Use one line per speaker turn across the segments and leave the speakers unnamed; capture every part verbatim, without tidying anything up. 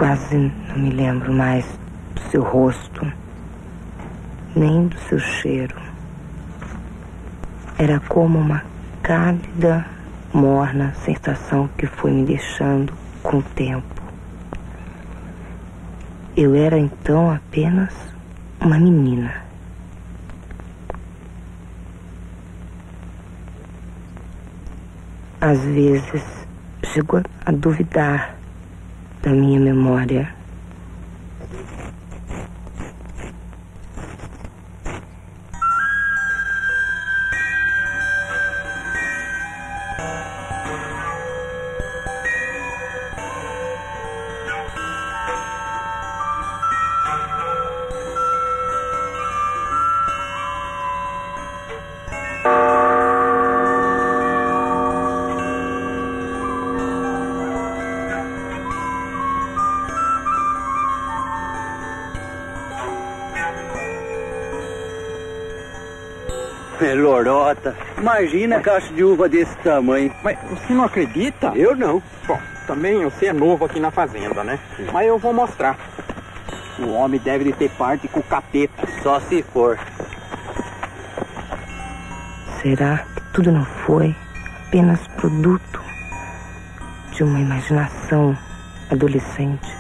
Quase não me lembro mais do seu rosto, nem do seu cheiro. Era como uma cálida, morna sensação que foi me deixando com o tempo. Eu era então apenas uma menina. Às vezes, chego a duvidar da minha memória.
Lorota, imagina a caixa de uva desse tamanho.
Mas você não acredita?
Eu não.
Bom, também você é novo aqui na fazenda, né? Sim. Mas eu vou mostrar. O homem deve de ter parte com o capeta.
Só se for.
Será que tudo não foi apenas produto de uma imaginação adolescente?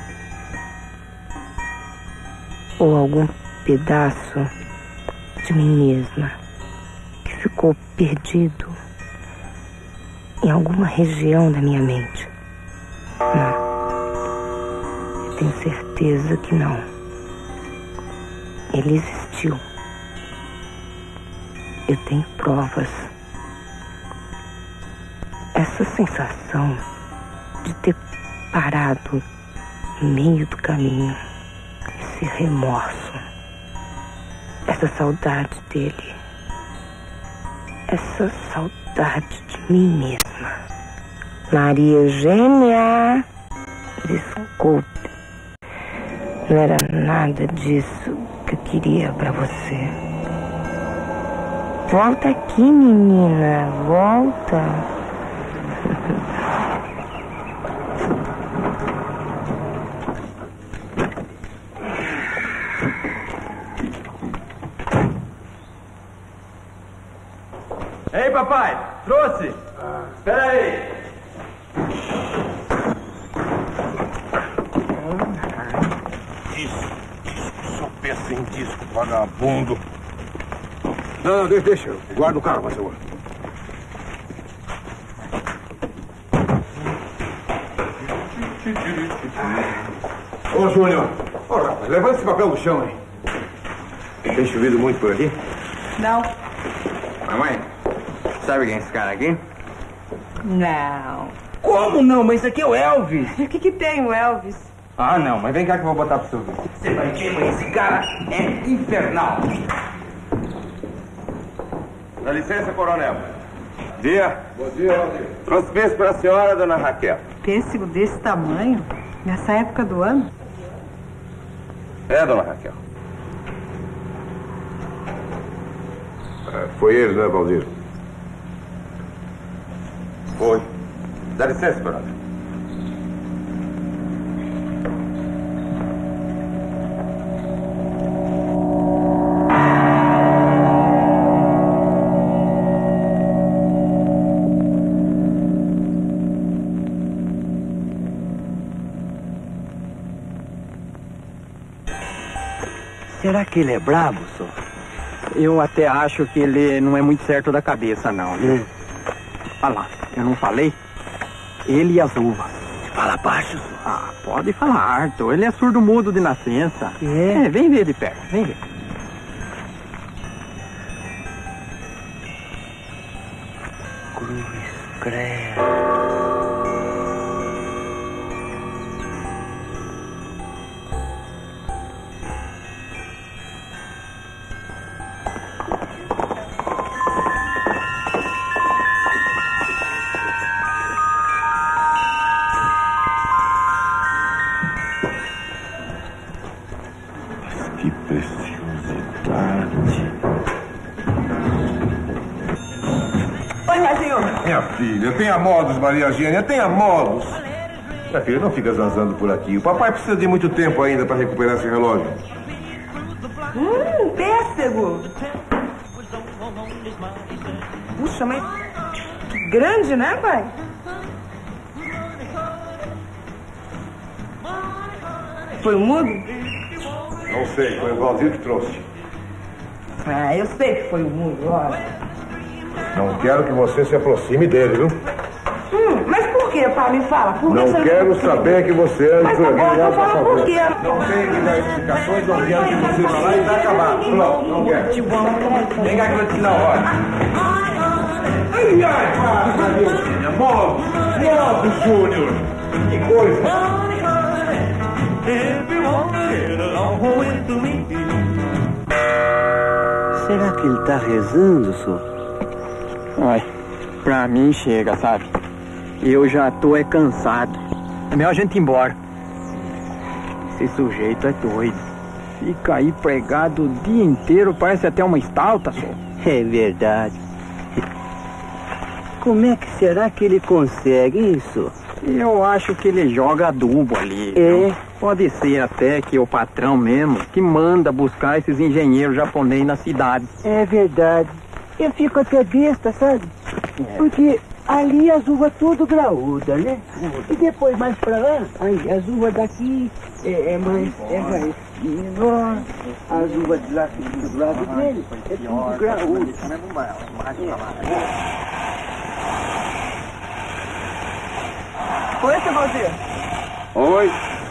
Ou algum pedaço de mim mesma que ficou perdido em alguma região da minha mente? Não. Eu tenho certeza que não. Ele existiu. Eu tenho provas. Essa sensação de ter parado no meio do caminho, esse remorso, essa saudade dele, essa saudade de mim mesma. Maria Eugênia, desculpe, não era nada disso que eu queria pra você. Volta aqui, menina, volta.
Ei, papai, trouxe? Ah. Espera aí.
Disco, disco, só peça em disco, vagabundo. Não, não, deixa, deixa. Guarda o carro, por favor. Ô, Júnior. Ô, rapaz, levanta esse papel no chão, hein? Tem chovido muito por aqui?
Não.
Mamãe, sabe quem é esse cara aqui?
Não.
Como não? Mas esse aqui é o Elvis.
E o que que tem o Elvis?
Ah, não, mas vem cá que eu vou botar pro seu ver. Você vai ver, mas esse cara é infernal.
Dá licença, coronel.
Dia.
Bom dia, Valdir.
Trouxe pêssego para a senhora, dona Raquel.
Pêssego desse tamanho? Nessa época do ano?
É, dona Raquel.
É, foi ele, né, Valdir?
Foi. Dá licença, coronel.
Será que ele é brabo, senhor?
Eu até acho que ele não é muito certo da cabeça, não. Hum. Olha lá, eu não falei? Ele e as uvas.
Fala baixo, senhor.
Ah, pode falar, Arthur. Ele é surdo-mudo de nascença.
É?
É, vem ver de perto, vem ver.
Cruz, credo.
Minha filha, tenha modos, Maria Eugênia, tenha modos. Minha filha, não fica zanzando por aqui. O papai precisa de muito tempo ainda para recuperar esse relógio.
Hum, pêssego! Puxa, mas que grande, né, pai? Foi o mudo?
Não sei, foi o Valdir que trouxe.
Ah, eu sei que foi o mudo, olha.
Não quero que você se aproxime dele, viu?
Hum, mas por que, pai? Me fala. Por que
Não
você
quero
não...
saber que você ande
Mas
por aqui.
agora eu falo por quê?
Não tenho que dar explicações, não quero que você vá lá e tá acabado. Pronto, não quero.
Vem cá que eu vou te ensinar uma hora.
Ai, ai, para, meu filho. Move, move, Júnior. Que coisa.
Será que ele tá rezando, senhor?
Ai, pra mim chega, sabe? Eu já tô é cansado. É melhor a gente ir embora. Esse sujeito é doido. Fica aí pregado o dia inteiro, parece até uma estalta, senhor.
É verdade. Como é que será que ele consegue isso?
Eu acho que ele joga adubo ali.
É?
Viu? Pode ser até que o patrão mesmo que manda buscar esses engenheiros japoneses na cidade.
É verdade. Eu fico até besta, sabe? É. Porque ali as uvas tudo graúda, né? E depois mais pra lá, aí as uvas daqui é, é mais, é mais menor. As uvas de lá do lado dele é tudo graúda.
Oi, seu Valdir.
Oi.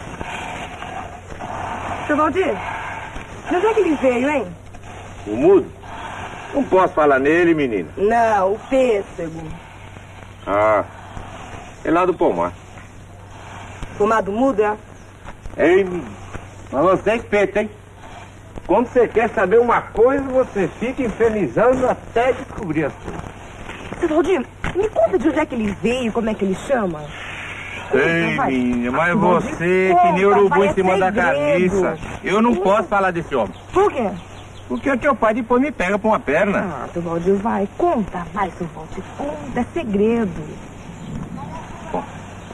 Seu Valdir, de onde é que ele veio, hein?
O mudo? Não posso falar nele, menina.
Não, o pêssego.
Ah, é lá do pomar.
Pomar do mudo, é?
Ei, menino. Mas você é esperto, hein? Quando você quer saber uma coisa, você fica infernizando até descobrir as coisas.
Seu Valdir, me conta de onde é que ele veio, como é que ele chama?
Ei,
Vai.
menina, mas
Valdir,
você,
conta,
que nem urubu
vai,
em
é
cima da
segredo.
carniça. Eu não posso falar desse homem.
Por quê?
Porque o teu pai depois me pega por uma perna.
Ah, seu Valdir, vai, conta, vai, seu Valdir, conta, é segredo.
Bom,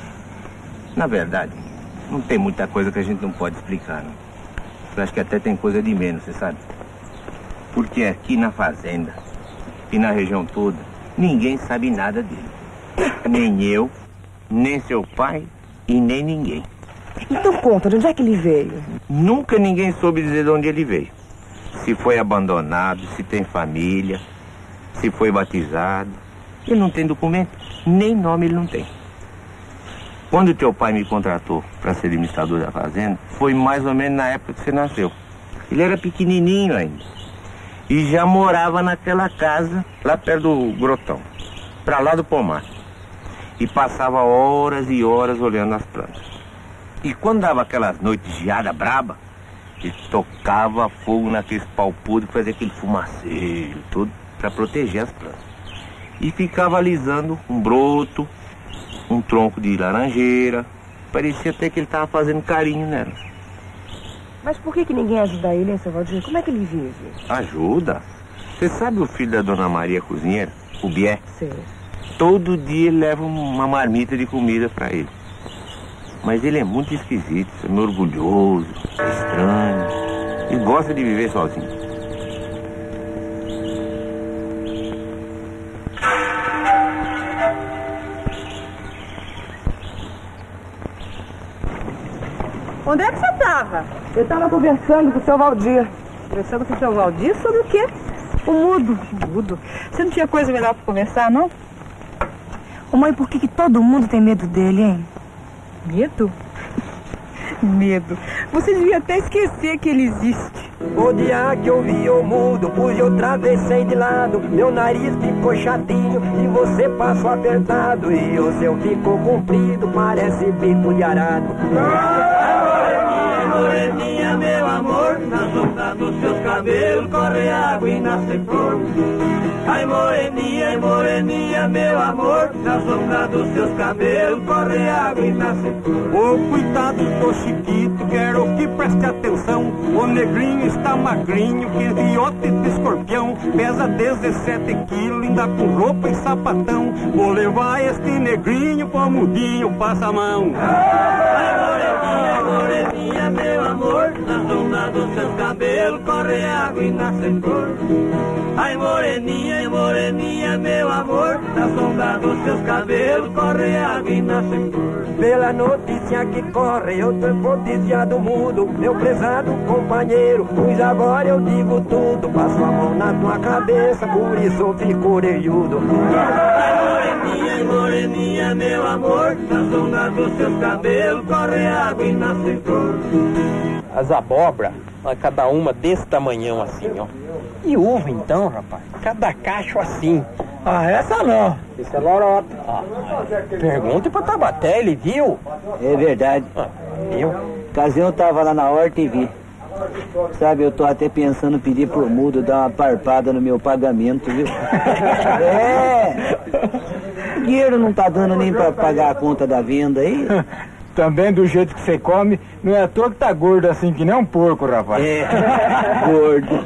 na verdade, não tem muita coisa que a gente não pode explicar, não. Eu acho que até tem coisa de menos, você sabe? Porque aqui na fazenda e na região toda, ninguém sabe nada dele. Nem eu, nem seu pai e nem ninguém.
Então conta, de onde é que ele veio?
Nunca ninguém soube dizer de onde ele veio. Se foi abandonado, se tem família, se foi batizado. Ele não tem documento, nem nome ele não tem. Quando teu pai me contratou para ser administrador da fazenda, foi mais ou menos na época que você nasceu. Ele era pequenininho ainda. E já morava naquela casa, lá perto do grotão, para lá do pomar. E passava horas e horas olhando as plantas. E quando dava aquelas noites de geada braba, ele tocava fogo naqueles pau podre, fazia aquele fumaceiro, tudo, para proteger as plantas. E ficava alisando um broto, um tronco de laranjeira. Parecia até que ele estava fazendo carinho nela.
Mas por que que ninguém ajuda ele, hein, seu Valdir? Como é que ele vive?
Ajuda? Você sabe o filho da dona Maria cozinheira, o Bié?
Sei.
Todo dia ele leva uma marmita de comida para ele. Mas ele é muito esquisito, é meio orgulhoso, é estranho. Ele gosta de viver sozinho.
Onde é que você estava? Eu estava conversando com o seu Valdir. Conversando com o seu Valdir sobre o quê? O mudo.
O mudo? Você não tinha coisa melhor para conversar, não?
Ô mãe, por que que todo mundo tem medo dele, hein?
Medo? Medo. Você devia até esquecer que ele existe.
O dia que eu vi o mudo, pus eu travessei de lado. Meu nariz ficou chatinho e você passou apertado. E o seu ficou comprido, parece bico de arado.
moreninha, meu amor, na sombra dos seus cabelos corre água e nasce flor. Ai, moreninha, ai, moreninha, meu amor, na sombra dos seus cabelos corre água e nasce flor.
Ô, oh, cuidado do chiquito, quero que preste atenção. O negrinho está magrinho, que viote de escorpião. Pesa dezessete quilos, ainda com roupa e sapatão. Vou levar este negrinho pro mudinho, passa a mão.
Ai, moreninha, ai, moreninha, meu amor, na sombra dos seus cabelos corre água e nasce flor. Ai, moreninha, ai, moreninha, meu amor, na sombra dos seus cabelos corre água e nasce flor.
Pela notícia que corre, eu tô noticiado mudo, meu prezado companheiro, pois agora eu digo tudo, passo a mão na tua cabeça, por isso eu fico orelhudo.
Ai, moreninha, ai, moreninha, meu amor, na sombra dos seus cabelos corre água e nasce flor.
As abóbora, cada uma desse tamanhão assim, ó. E uva então, rapaz, cada cacho assim.
Ah, essa não. Isso é lorota.
Ah, pergunte pro Tabaté, ele viu?
É verdade.
Ah, viu?
Ocasião eu tava lá na horta e vi. Sabe, eu tô até pensando em pedir pro mudo dar uma parpada no meu pagamento, viu? É. O dinheiro não tá dando nem pra pagar a conta da venda aí.
Também do jeito que você come, não é à toa que tá gordo assim que nem um porco, rapaz.
É, gordo.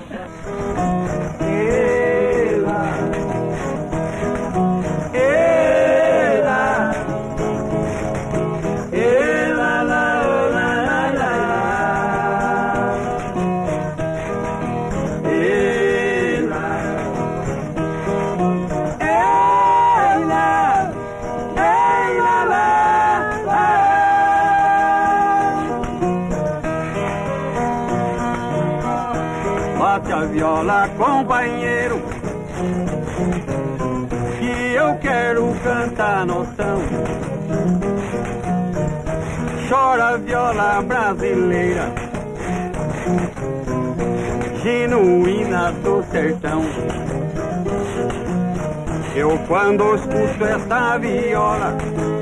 Bate a viola, companheiro, que eu quero cantar noção. Chora a viola brasileira, genuína do sertão. Eu quando escuto esta viola,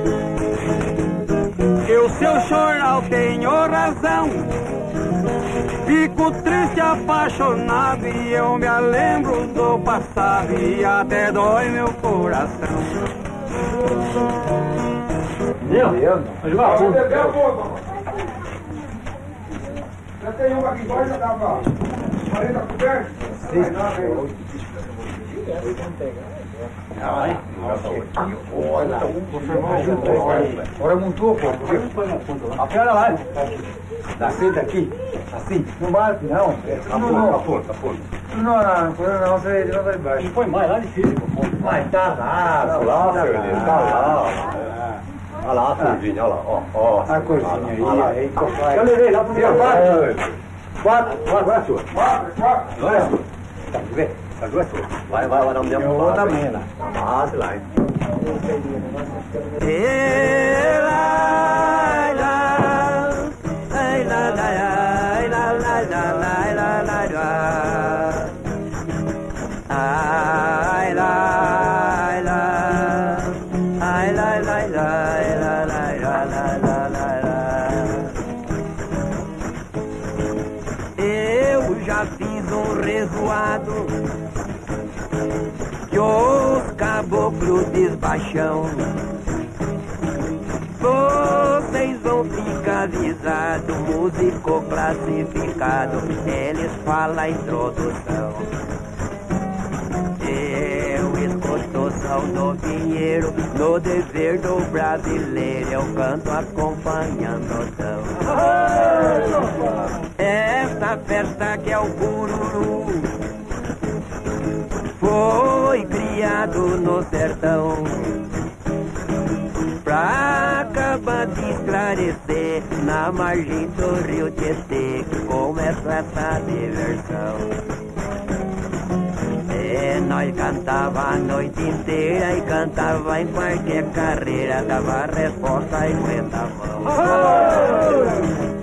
eu seu choral tenho razão. Fico triste, apaixonado e eu me lembro do passado e até dói meu coração.
Meu Deus, mas uma puta.
Já tem uma aqui embaixo, já dava quarenta cobertas?
Agora montou, pô. Afiada lá. Nascer daqui, assim. Não bate, não. Não, não.
Aponta, aponta.
Não, não, não, não, você não vai embaixo. Não foi mais lá difícil, pô. Mas tá lá, tá lá, Fernando, tá lá. Olha lá a corzinha, olha lá, ó, ó. A corzinha aí, aí. Eu levei lá pro meu pai. Quatro, quatro, é sua.
Quatro, quatro.
Não é sua. Tá, vê? Tá duas suas. Vai, vai, vai, não me dê uma outra mina. Ah, sei lá, hein.
Eu já fiz um revoado que os caboclos desbaixam. Vocês vão ficar avisados, músico classificado, eles falam a introdução. Eu escuto som do vinheiro, no dever do brasileiro, eu canto acompanhando o som. Esta festa que é o cururu foi criado no sertão pra acabar de esclarecer na margem do rio Tietê que começa essa diversão. É, nós cantava a noite inteira e cantava em qualquer carreira, dava resposta e aguenta a mão.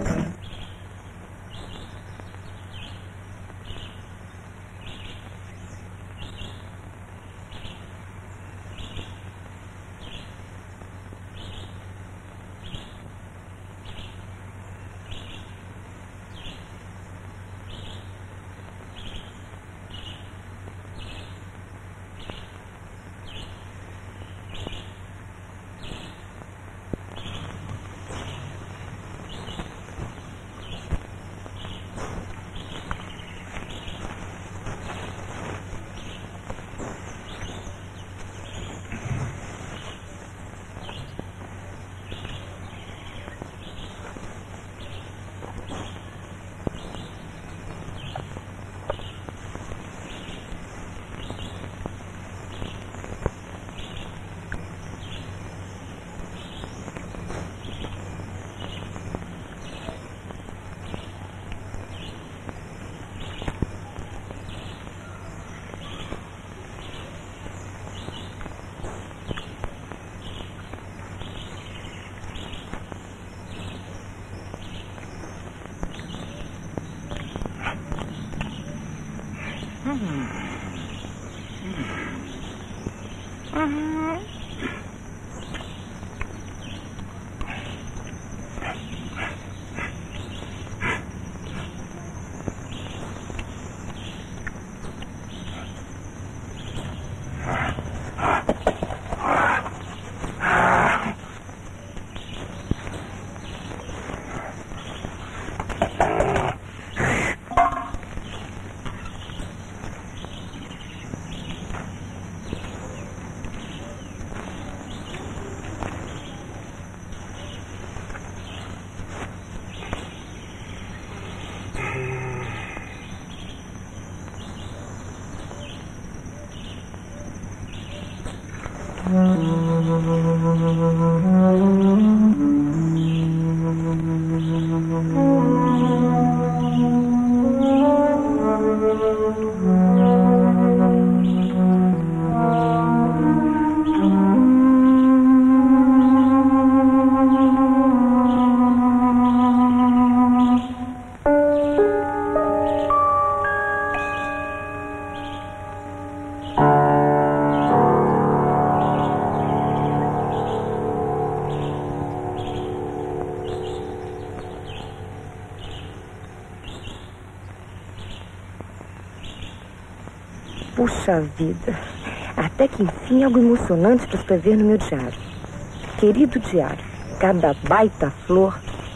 Puxa vida, até que enfim algo emocionante para escrever no meu diário. Querido diário, cada baita flor...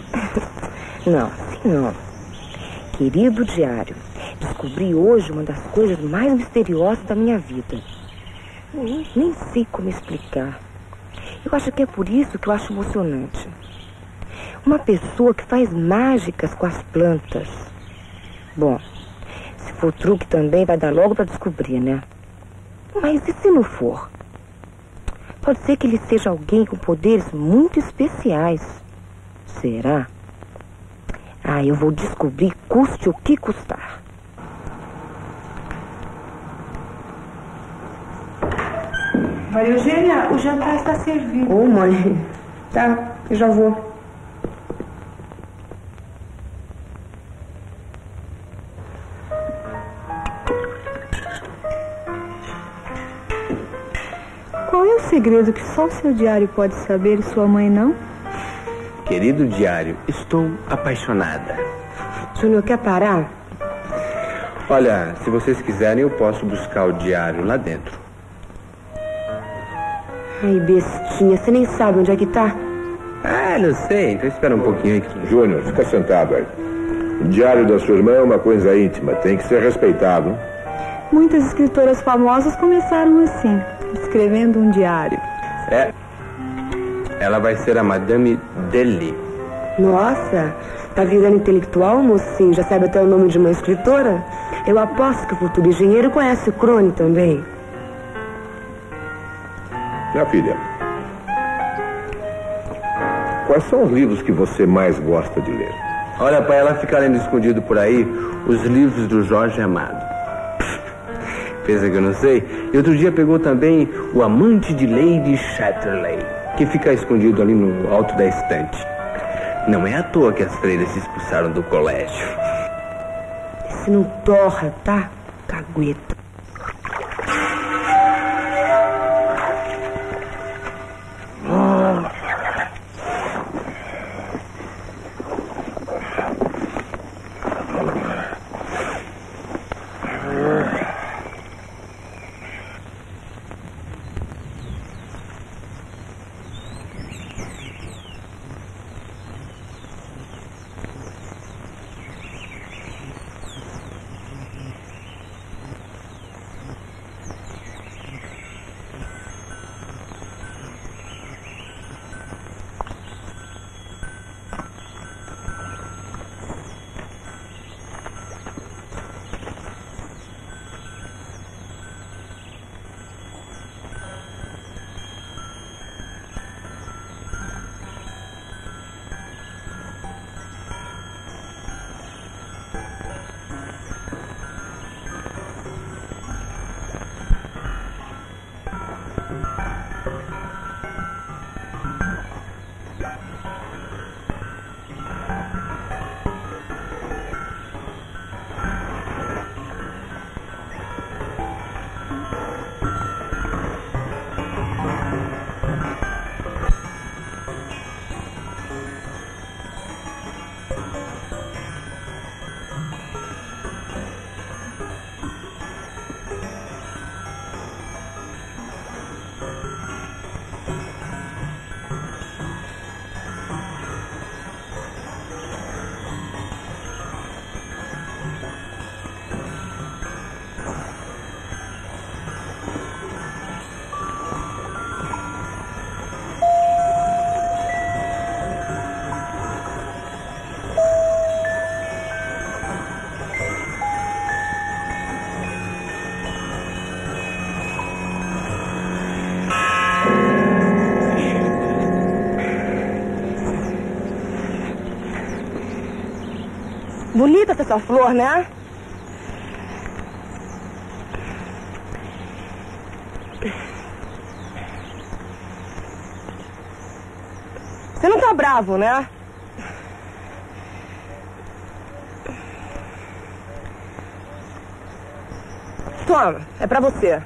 Não, assim não. Querido diário, descobri hoje uma das coisas mais misteriosas da minha vida. Nem, nem sei como explicar. Eu acho que é por isso que eu acho emocionante. Uma pessoa que faz mágicas com as plantas. Bom, se for truque também, vai dar logo para descobrir, né? Mas e se não for? Pode ser que ele seja alguém com poderes muito especiais. Será? Ah, eu vou descobrir, custe o que custar.
Maria Eugênia, o jantar está servido.
Ô, mãe. Tá, eu já vou.
Qual é o segredo que só o seu diário pode saber e sua mãe não?
Querido diário, estou apaixonada.
Júnior, quer parar?
Olha, se vocês quiserem, eu posso buscar o diário lá dentro.
Ai, bestinha, você nem sabe onde é que tá?
Ah, não sei, então espera um pouquinho aí.
Júnior, fica sentado aí. O diário da sua irmã é uma coisa íntima, tem que ser respeitado.
Muitas escritoras famosas começaram assim, escrevendo um diário.
É. Ela vai ser a Madame Deli.
Nossa, tá virando intelectual, mocinho? Já sabe até o nome de uma escritora? Eu aposto que o futuro engenheiro conhece o Crone também.
Minha filha, quais são os livros que você mais gosta de ler?
Olha, pai, ela fica lendo escondido por aí os livros do Jorge Amado. Pensa que eu não sei? E outro dia pegou também O Amante de Lady Chatterley, que fica escondido ali no alto da estante. Não é à toa que as freiras se expulsaram do colégio.
Se não torra, tá? Cagueta.
Bonita essa flor, né? Você não tá bravo, né? Toma, é pra você.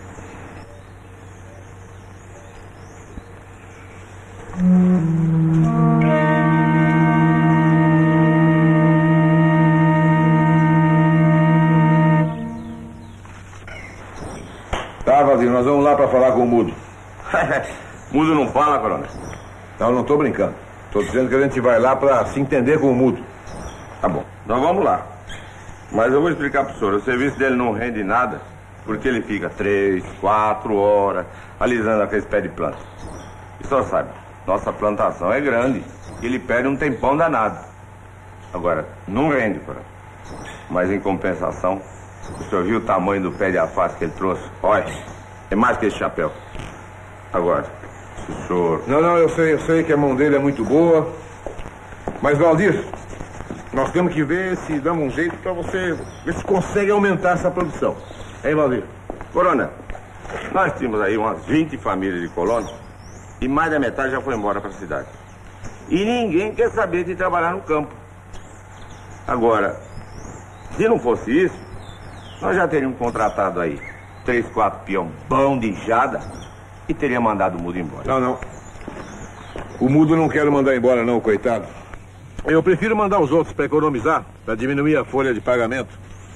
Tá, Valdir, nós vamos lá pra falar com o Mudo.
Mudo não fala, coronel.
Não, não tô brincando. Tô dizendo que a gente vai lá pra se entender com o Mudo.
Tá bom, então vamos lá. Mas eu vou explicar pro senhor. O serviço dele não rende nada porque ele fica três, quatro horas alisando aqueles pés de planta. E só sabe, nossa plantação é grande e ele perde um tempão danado. Agora, não rende, coronel. Mas em compensação, o senhor viu o tamanho do pé de alface que ele trouxe? Olha, é mais que esse chapéu. Agora, se o senhor...
Não, não, eu sei, eu sei que a mão dele é muito boa. Mas, Valdir, nós temos que ver se damos um jeito pra você ver se consegue aumentar essa produção. Hein, Valdir?
Coronel, nós tínhamos aí umas vinte famílias de colonos e mais da metade já foi embora para a cidade. E ninguém quer saber de trabalhar no campo. Agora, se não fosse isso, nós já teríamos contratado aí três, quatro peão bom de jada e teria mandado o Mudo embora.
Não, não. O Mudo não quero mandar embora, não, coitado. Eu prefiro mandar os outros para economizar, para diminuir a folha de pagamento.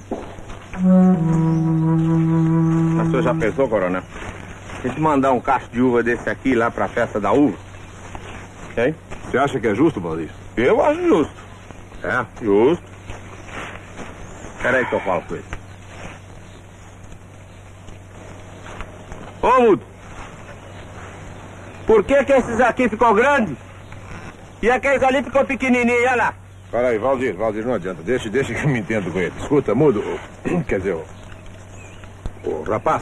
Mas o senhor já pensou, coronel? Se a gente mandar um cacho de uva desse aqui lá para a festa da uva? Hein?
Você acha que é justo, Valdir?
Eu acho justo.
É?
Justo. Espera aí que eu falo com ele. Ô, Mudo, por que que esses aqui ficou grandes e aqueles ali ficou pequenininhos, olha lá?
Para aí, Valdir, Valdir, não adianta. Deixa, deixa que eu me entendo com ele. Escuta, Mudo, quer dizer, o, o rapaz.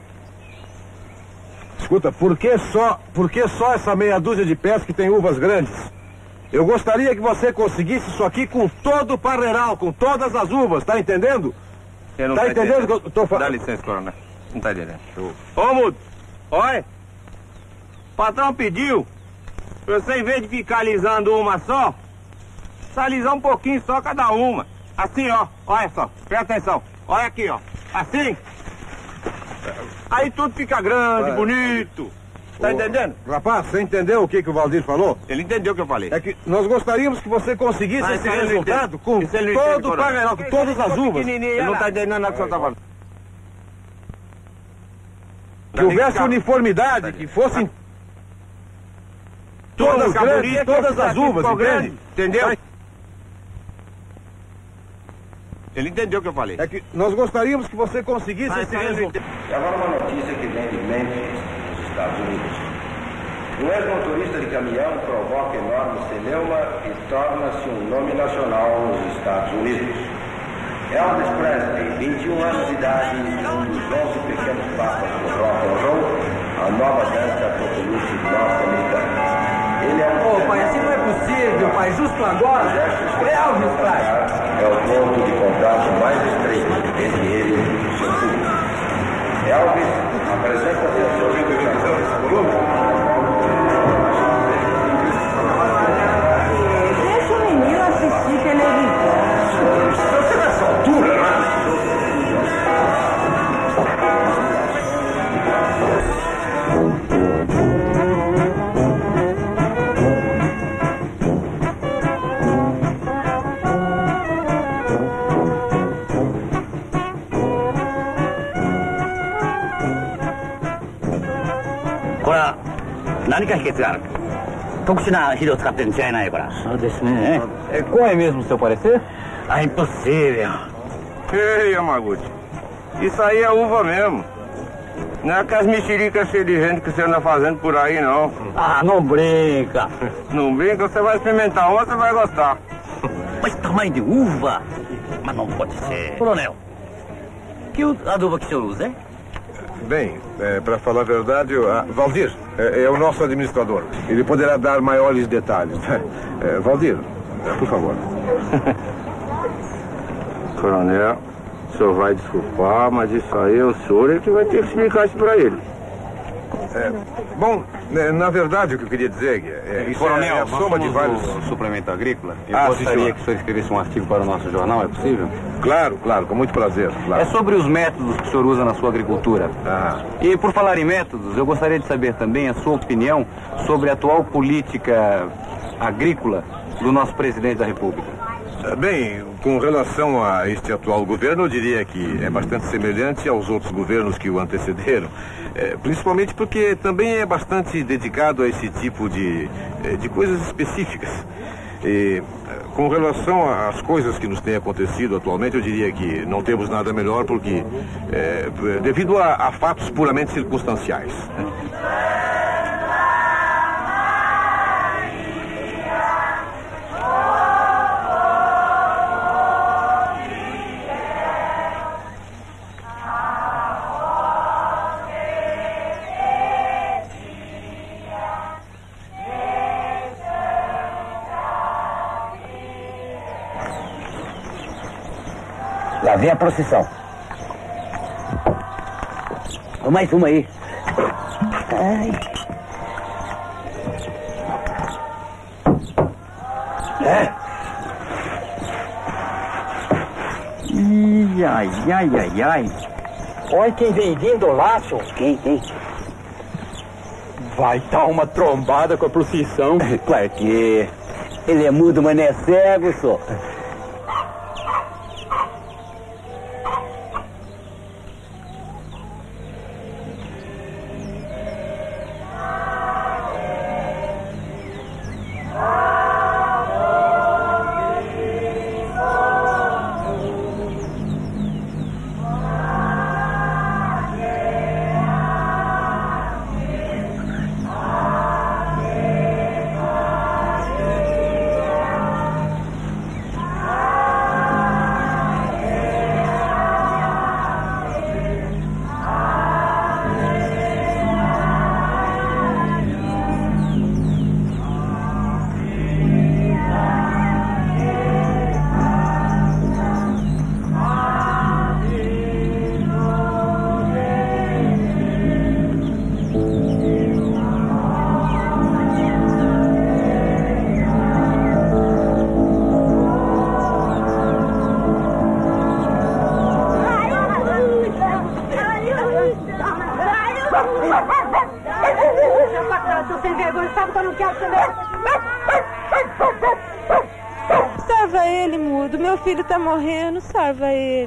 Escuta, por que só, por que só essa meia dúzia de pés que tem uvas grandes? Eu gostaria que você conseguisse isso aqui com todo o parreiral, com todas as uvas, tá entendendo?
Eu não
tá
tá
entendendo,
entendendo
o que eu tô falando?
Dá licença, coronel. Não tá entendendo. Ô, Mudo, olha. O patrão pediu pra você, em vez de ficar alisando uma só, só alisar um pouquinho só cada uma. Assim, ó. Olha só. Presta atenção. Olha aqui, ó. Assim. Aí tudo fica grande,
Vai.
bonito. Tá
Ô,
entendendo?
Rapaz, você entendeu o que, que o Valdir falou?
Ele entendeu o que eu falei.
É que nós gostaríamos que você conseguisse
Mas
esse
ele não
resultado
entende.
com
Isso ele não entende,
todo o
coronel.
parreiral, com todas as uvas.
Ele não tá entendendo nada que o senhor tá falando.
Que houvesse uniformidade, que fossem todas grandes, todas as uvas, entende?
Entendeu? Ele entendeu o que eu falei.
É que nós gostaríamos que você conseguisse
Mas
esse
ele não
resultado.
E agora uma notícia que vem de Memphis, nos Estados Unidos. Um ex-motorista de caminhão provoca enorme celeuma e torna-se um nome nacional nos Estados Unidos. Elvis Presley, vinte e um anos de idade, um dos onze pequenos papas do rock and roll, a nova dança populista norte-americana. Ele é um...
Ô, pai, assim não é possível, pai. Justo agora. É Elvis, pai.
É o ponto de contato mais estreito entre ele e o seu público. Elvis apresenta-se a sua publicação desse volume.
Deixa o menino assistir televisão.
Você nessa altura, né?
É, qual é mesmo o seu parecer?
Ah, impossível. Ei, Yamaguchi, isso aí é uva mesmo. Não é aquelas mexericas cheias de gente que você anda fazendo por aí, não.
Ah, não brinca.
Não brinca, você vai experimentar uma, você vai gostar.
Mas tamanho de uva? Mas não pode ser. Coronel, que adubo que o senhor usa, hein?
Bem, é, para falar a verdade, o- a, Valdir é, é o nosso administrador. Ele poderá dar maiores detalhes. É, Valdir, é, por favor.
Coronel, o senhor vai desculpar, mas isso aí o senhor é que vai ter que explicar isso pra ele.
É, bom, né, na verdade o que eu queria dizer é, isso
Coronel,
é a soma de vários...
o suplemento agrícola. Eu
Ah,
gostaria
sim,
que o senhor escrevesse um artigo para o nosso jornal, é possível?
Claro, claro, com muito prazer. Claro.
É sobre os métodos que o senhor usa na sua agricultura.
Ah.
E por falar em métodos, eu gostaria de saber também a sua opinião sobre a atual política agrícola do nosso presidente da República.
Bem, com relação a este atual governo, eu diria que é bastante semelhante aos outros governos que o antecederam, é, principalmente porque também é bastante dedicado a esse tipo de, de coisas específicas. E, com relação às coisas que nos têm acontecido atualmente, eu diria que não temos nada melhor porque, é, devido a, a fatos puramente circunstanciais.
Lá vem a procissão. Ô, mais uma aí. Ai.
É. Ih, ai, ai, ai, ai. Olha quem vem vindo lá, senhor.
Quem, quem?
Vai dar uma trombada com a procissão.
Claro que ele é mudo, mas não é cego, senhor.
Salva ele, mudo. Meu filho tá morrendo, salva ele.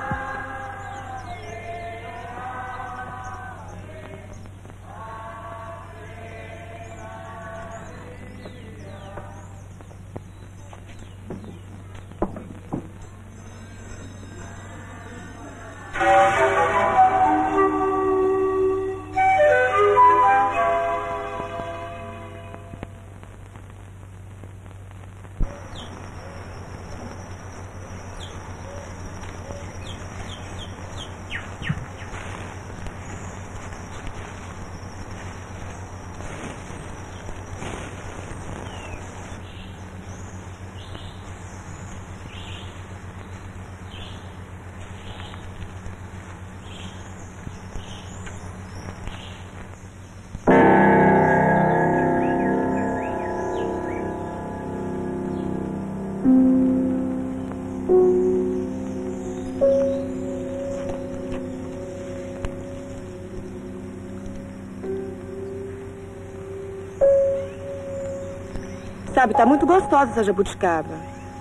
Sabe, tá muito gostosa essa jabuticaba.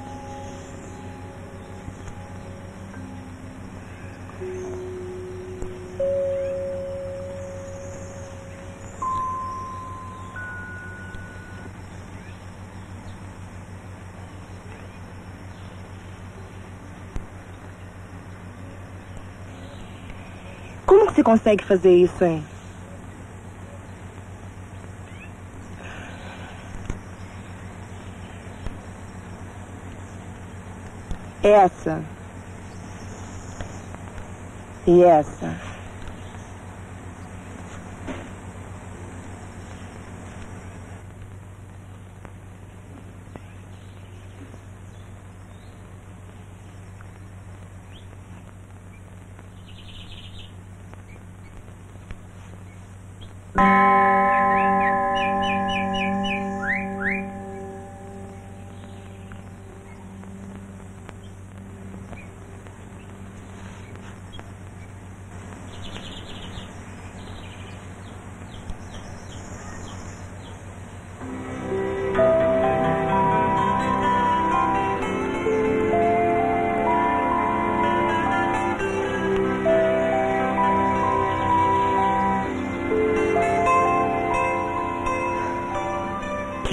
Como que você consegue fazer isso, hein? Essa. E essa.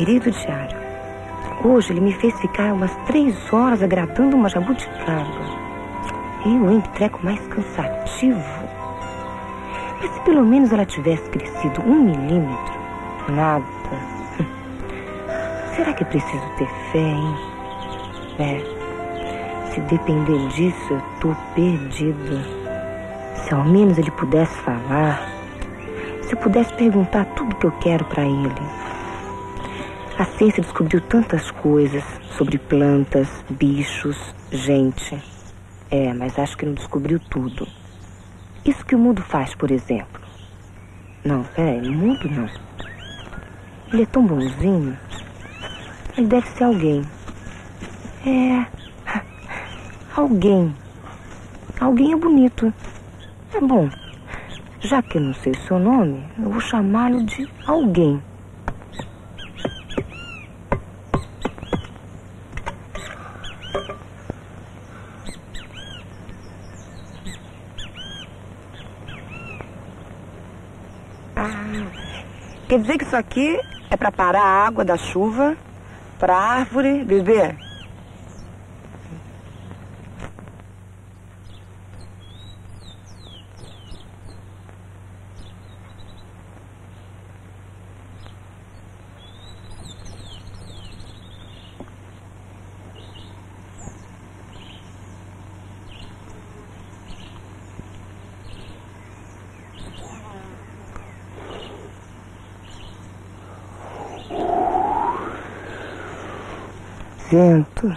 Querido diário, hoje ele me fez ficar umas três horas agradando uma jabuticaba. Eu, hein, treco mais cansativo. Mas se pelo menos ela tivesse crescido um milímetro, nada. Será que preciso ter fé, hein? É, se depender disso, eu tô perdida. Se ao menos ele pudesse falar, se eu pudesse perguntar tudo que eu quero pra ele. A ciência descobriu tantas coisas sobre plantas, bichos, gente. É, mas acho que não descobriu tudo. Isso que o mundo faz, por exemplo. Não, peraí, o mundo não. Ele é tão bonzinho. Ele deve ser alguém. É... Alguém. Alguém é bonito. É bom. Já que eu não sei o seu nome, eu vou chamá-lo de alguém. Quer dizer que isso aqui é para parar a água da chuva, para a árvore beber? Vento.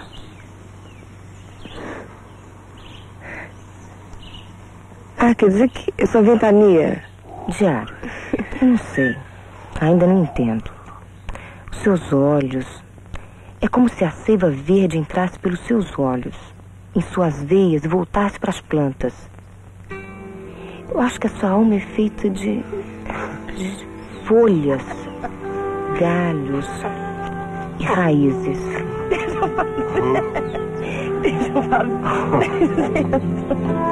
Ah, quer dizer que eu sou ventania. Diário. Eu não sei. Ainda não entendo. Os seus olhos. É como se a seiva verde entrasse pelos seus olhos, em suas veias e voltasse para as plantas. Eu acho que a sua alma é feita de, de folhas, galhos e raízes. Deixa eu falar. Deixa eu falar.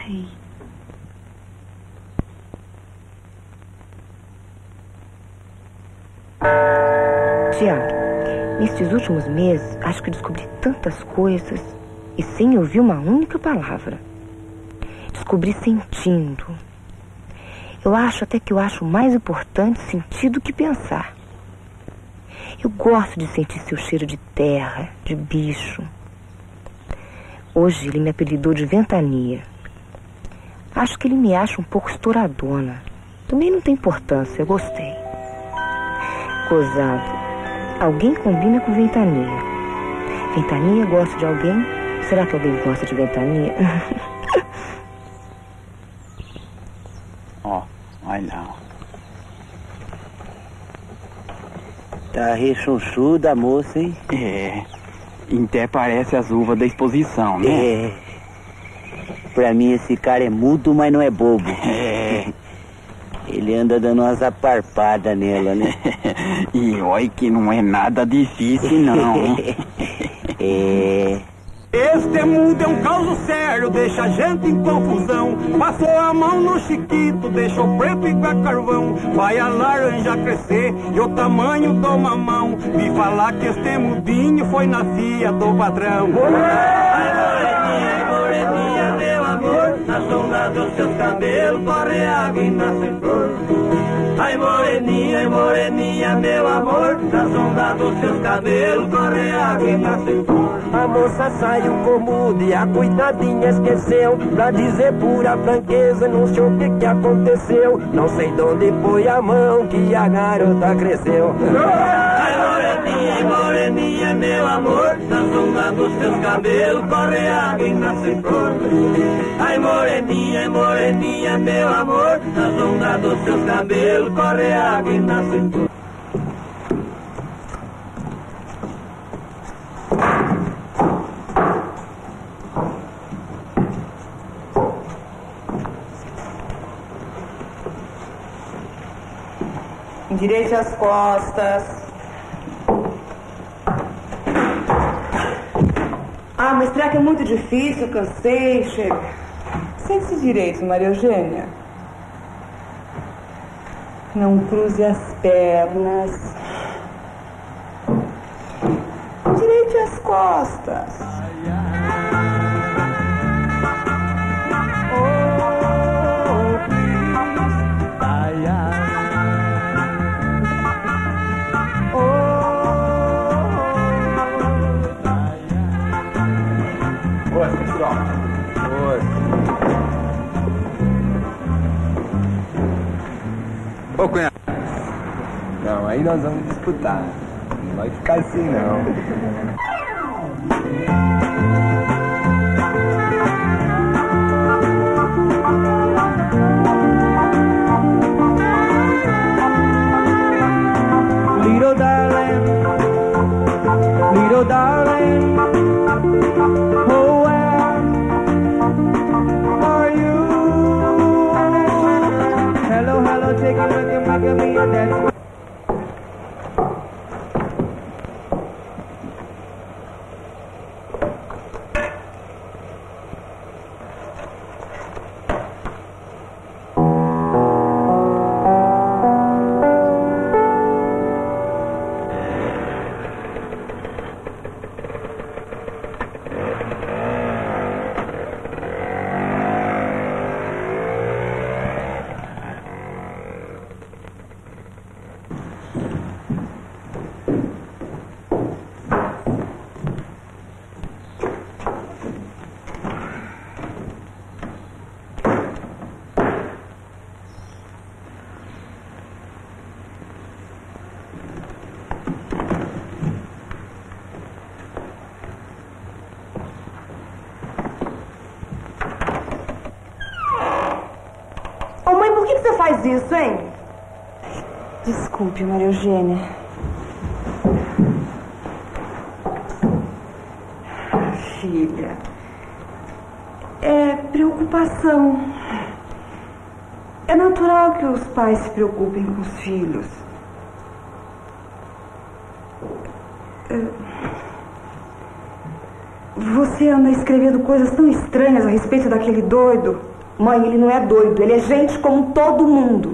Ai. Tiago, nestes últimos meses, acho que descobri tantas coisas e sem ouvir uma única palavra. Descobri sentindo. Eu acho até que eu acho mais importante sentir do que pensar. Eu gosto de sentir seu cheiro de terra, de bicho. Hoje ele me apelidou de Ventania. Acho que ele me acha um pouco estouradona. Também não tem importância, eu gostei. Gozado. Alguém combina com Ventania. Ventania gosta de alguém? Será que alguém gosta de Ventania?
Ó, olha lá. Tá rechonchuda a moça, hein?
É. Até parece as uvas da exposição, né?
É. Pra mim esse cara é mudo, mas não é bobo.
É.
Ele anda dando umas aparpadas nela, né?
E olha que não é nada difícil, não.
É...
Este mundo é um caso sério, deixa a gente em confusão. Passou a mão no chiquito, deixou preto igual carvão. Vai a laranja crescer e o tamanho do mamão. Vi falar que este mudinho foi na filha do padrão.
Ai, moreninha, moreninha, meu amor, na sombra dos seus cabelos corre água e nasce flor. Ai, moreninha, moreninha, meu amor, na sombra dos seus cabelos corre água e nasce flor.
A moça saiu como e a cuidadinha esqueceu. Pra dizer pura franqueza, não sei o que que aconteceu. Não sei de onde foi a mão que a garota cresceu.
Ai, moreninha, moreninha, meu amor, na sombra dos teus cabelos corre água e nasce flor. Ai, moreninha, moreninha, meu amor, na sombra dos teus cabelos corre água e nasce flor.
Endireite as costas. Ah, mas será que é muito difícil? Eu cansei, chega. Sente-se direito, Maria Eugênia. Não cruze as pernas. Endireite as costas.
Ô, cunhado. Não, aí nós vamos disputar. Não vai ficar assim, não.
Little darling, little darling, oh, where are you? Hello, hello, take it when you're making me a dance.
Faz isso, hein? Desculpe, Maria Eugênia. Filha, é preocupação. É natural que os pais se preocupem com os filhos. Você anda escrevendo coisas tão estranhas a respeito daquele doido.
Mãe, ele não é doido, ele é gente como todo mundo.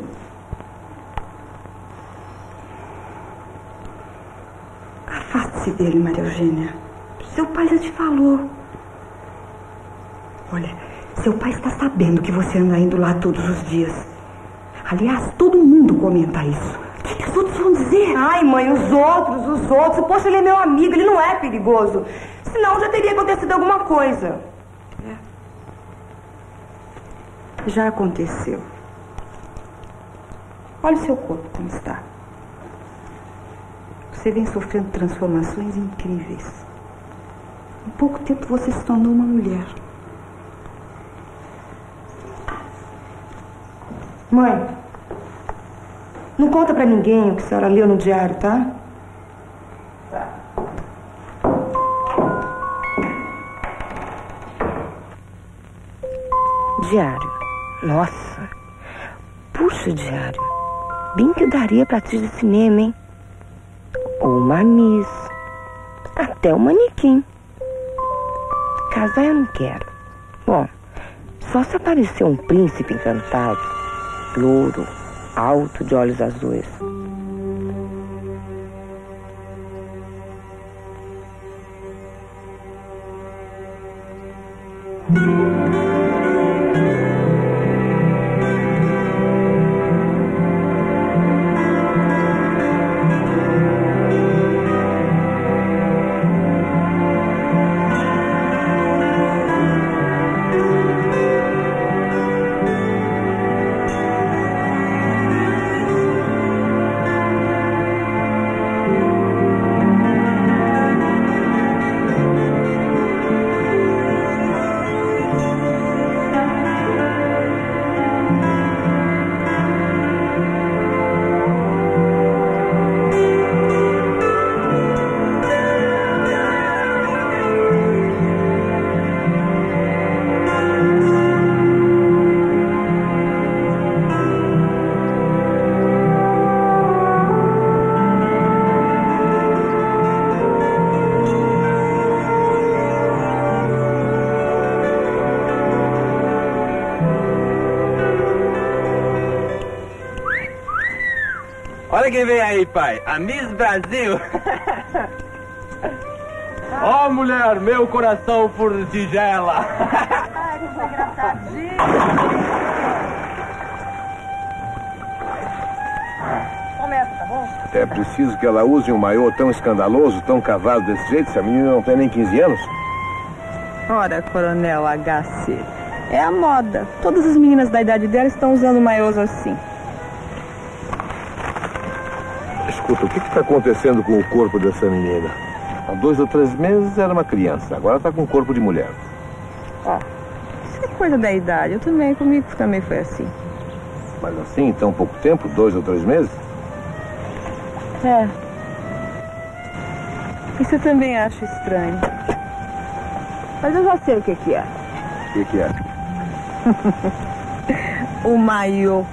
Afaste-se dele, Maria Eugênia. Seu pai já te falou. Olha, seu pai está sabendo que você anda indo lá todos os dias. Aliás, todo mundo comenta isso. O que, que os outros vão dizer?
Ai, mãe, os outros, os outros. Poxa, ele é meu amigo, ele não é perigoso. Senão já teria acontecido alguma coisa.
É. Já aconteceu. Olha o seu corpo como está. Você vem sofrendo transformações incríveis. Em pouco tempo você se tornou uma mulher.
Mãe, não conta pra ninguém o que a senhora leu no diário, tá? Tá.
Diário. Nossa. Puxa, diário. Bem que eu daria pra atriz de cinema, hein? Ou uma miss. Até o manequim. Casar eu não quero. Bom, só se aparecer um príncipe encantado, louro, alto, de olhos azuis.
Olha quem vem aí, pai. A Miss Brasil. Ó, oh, mulher, meu coração por tigela.
Ai, que engraçadinho. Começa, tá bom?
É preciso que ela use um maiô tão escandaloso, tão cavado desse jeito, se a menina não tem nem quinze anos?
Ora, Coronel H C, é a moda. Todas as meninas da idade dela estão usando maiôs assim.
Escuta, o que está acontecendo com o corpo dessa menina? Há dois ou três meses era uma criança, agora está com o corpo de mulher.
Ó, isso é coisa da idade. Eu também, comigo também foi assim.
Mas assim, em tão pouco tempo, dois ou três meses?
É. Isso eu também acho estranho. Mas eu já sei o que que é.
O que que é?
O maiô.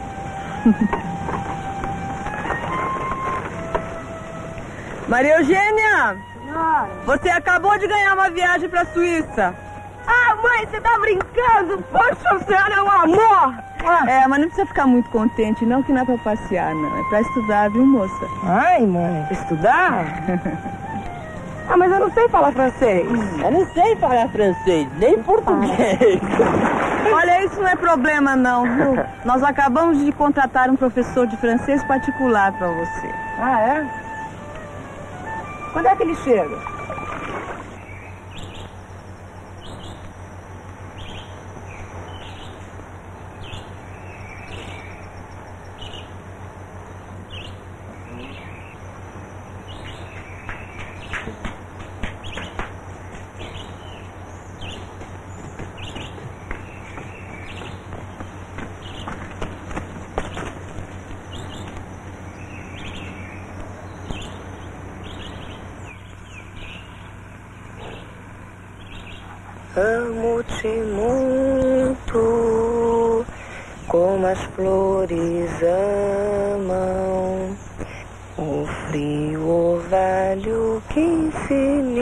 Maria Eugênia!
Senhora.
Você acabou de ganhar uma viagem pra Suíça.
Ah, mãe, você tá brincando? Poxa, a senhora é um amor!
Ah. É, mas não precisa ficar muito contente, não, que não é pra passear, não. É pra estudar, viu, moça?
Ai, mãe, estudar? Ah, mas eu não sei falar francês.
Eu não sei falar francês, nem português.
Olha, isso não é problema, não, viu? Nós acabamos de contratar um professor de francês particular pra você.
Ah, é? Quando é que ele chega?
Amo-te muito, como as flores amam o frio orvalho que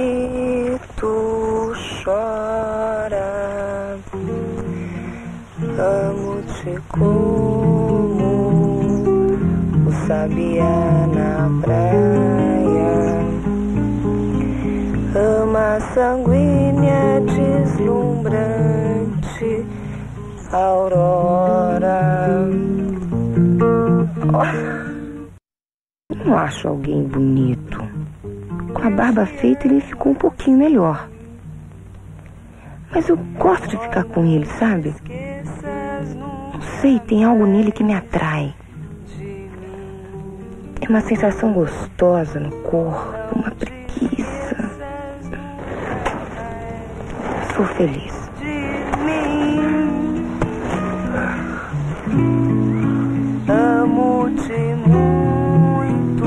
infinito chora. Amo-te como o sabiá na praia, ama sanguínea deslumbrante aurora. Oh, não acho alguém bonito. Com a barba feita ele ficou um pouquinho melhor. Mas eu gosto de ficar com ele, sabe? Não sei, tem algo nele que me atrai. É uma sensação gostosa no corpo, uma preguiça. Sou feliz. Amo-te muito,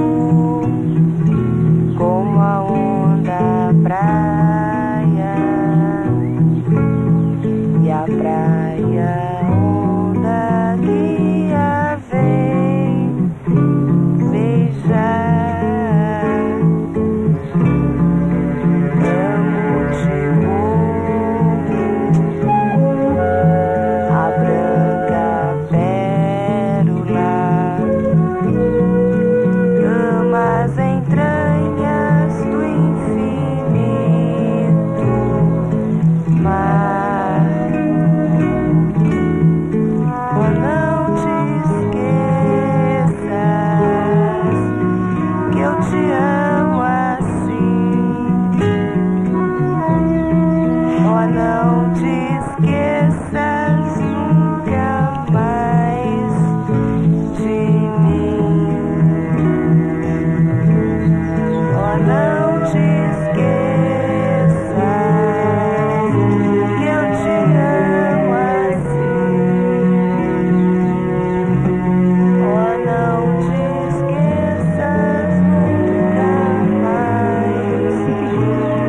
como a onda praia, e a praia onda que a vem beijar. Amo-te como a branca pérola, ama as entranhas do infinito mar. Oh, não te esqueças que eu te amo assim. Oh, não te esqueças nunca mais de mim. Oh, não te esqueças que eu te amo assim. Oh, não te esqueças nunca mais de mim.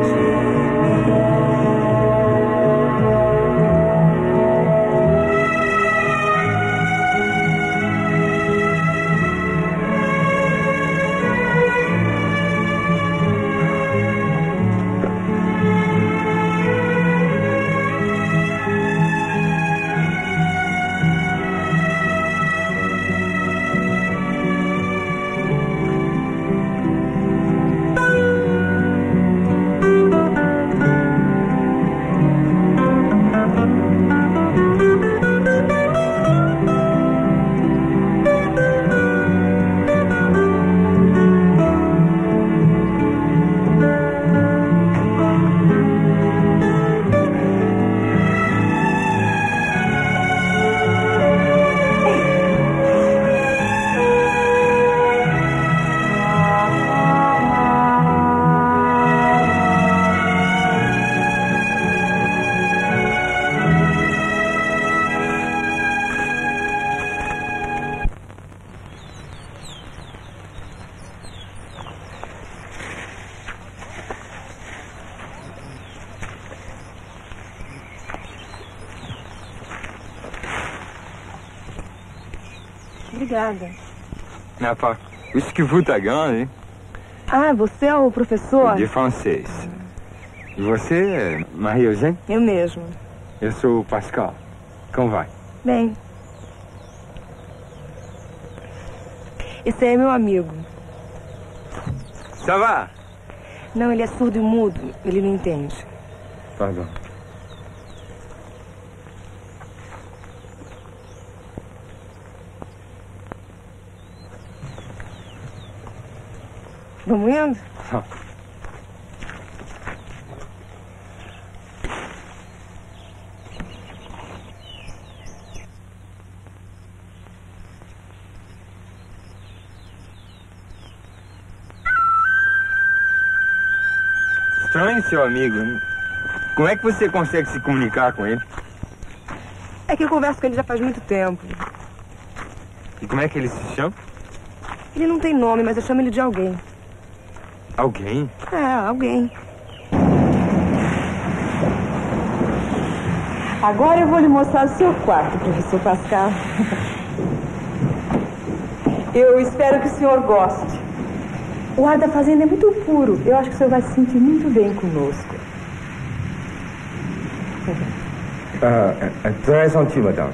Obrigada.
Ah, pá, isso que vous tá grande, hein?
Ah, você é o professor?
De francês. E você é Marie-Eugène?
Eu mesmo.
Eu sou o Pascal. Como vai?
Bem. Esse aí é meu amigo.
Ça va?
Não, ele é surdo e mudo. Ele não entende.
Pardon.
Vamos indo?
Ah. Estranho, seu amigo. Como é que você consegue se comunicar com ele?
É que eu converso com ele já faz muito tempo.
E como é que ele se chama?
Ele não tem nome, mas eu chamo ele de alguém.
Alguém?
É, alguém.
Agora eu vou lhe mostrar o seu quarto, professor Pascal. Eu espero que o senhor goste. O ar da fazenda é muito puro. Eu acho que o senhor vai se sentir muito bem conosco.
Uh, très gentil, madame.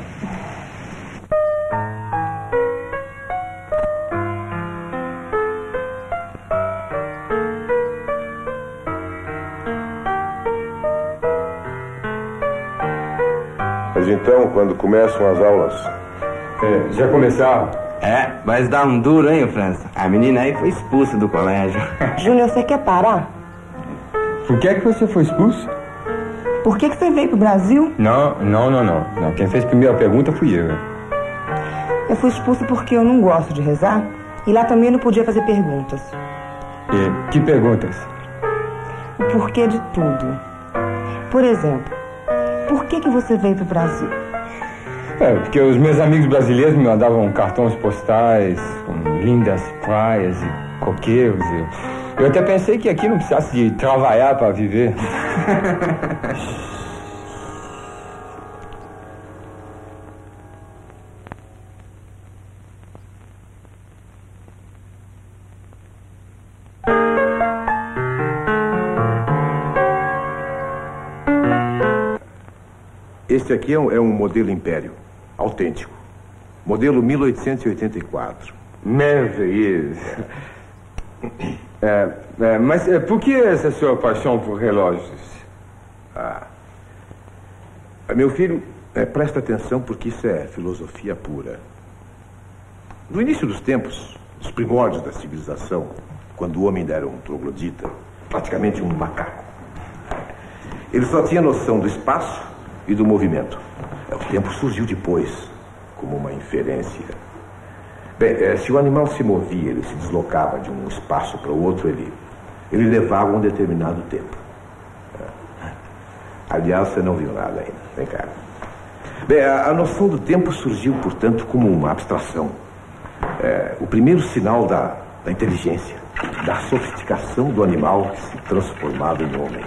Mas então, quando começam as aulas?
É, já começaram?
É, mas dá um duro, hein, França? A menina aí foi expulsa do colégio.
Júnior, você quer parar?
Por que é que você foi expulso?
Por que que você veio pro Brasil?
Não, não, não, não. não. Quem fez a primeira pergunta fui eu.
Eu fui expulso porque eu não gosto de rezar e lá também eu não podia fazer perguntas.
E que perguntas?
O porquê de tudo. Por exemplo, por que que você veio pro Brasil?
É, porque os meus amigos brasileiros me mandavam cartões postais com lindas praias e coqueiros. E eu até pensei que aqui não precisasse de trabalhar para viver.
Este aqui é um, é um modelo Império, autêntico. Modelo mil oitocentos e oitenta e quatro.
Maravilhoso. É, é, mas é, por que essa sua paixão por relógios?
Ah, meu filho, é, presta atenção porque isso é filosofia pura. No início dos tempos, os primórdios da civilização, quando o homem era um troglodita, praticamente um macaco, ele só tinha noção do espaço e do movimento. É, o tempo surgiu depois, como uma inferência. Bem, é, se o animal se movia, ele se deslocava de um espaço para o outro, ele, ele levava um determinado tempo. É. Aliás, você não viu nada ainda. Vem cá. Bem, a, a noção do tempo surgiu, portanto, como uma abstração. É, o primeiro sinal da, da inteligência, da sofisticação do animal que se transformava em homem.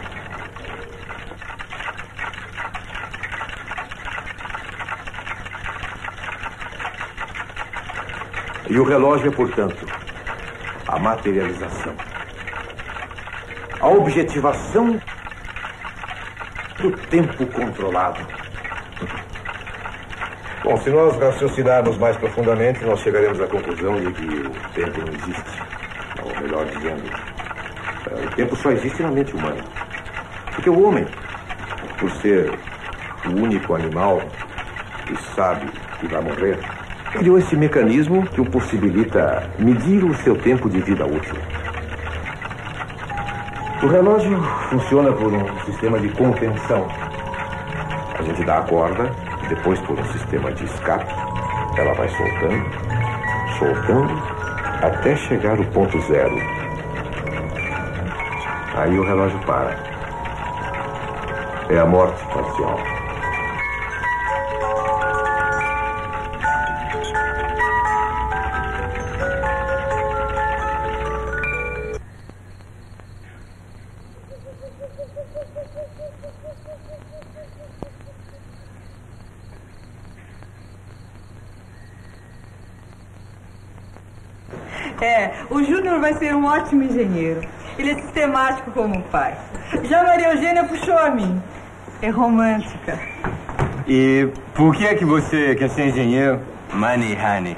E o relógio é, portanto, a materialização, a objetivação do tempo controlado. Bom, se nós raciocinarmos mais profundamente, nós chegaremos à conclusão de que o tempo não existe. Ou melhor dizendo, o tempo só existe na mente humana. Porque o homem, por ser o único animal que sabe que vai morrer, criou esse mecanismo que o possibilita medir o seu tempo de vida útil. O relógio funciona por um sistema de contenção. A gente dá a corda, depois por um sistema de escape. Ela vai soltando, soltando, até chegar ao ponto zero. Aí o relógio para. É a morte parcial.
É, o Júnior vai ser um ótimo engenheiro. Ele é sistemático como o pai. Já a Maria Eugênia puxou a mim. É romântica.
E por que é que você quer ser engenheiro?
Money, honey.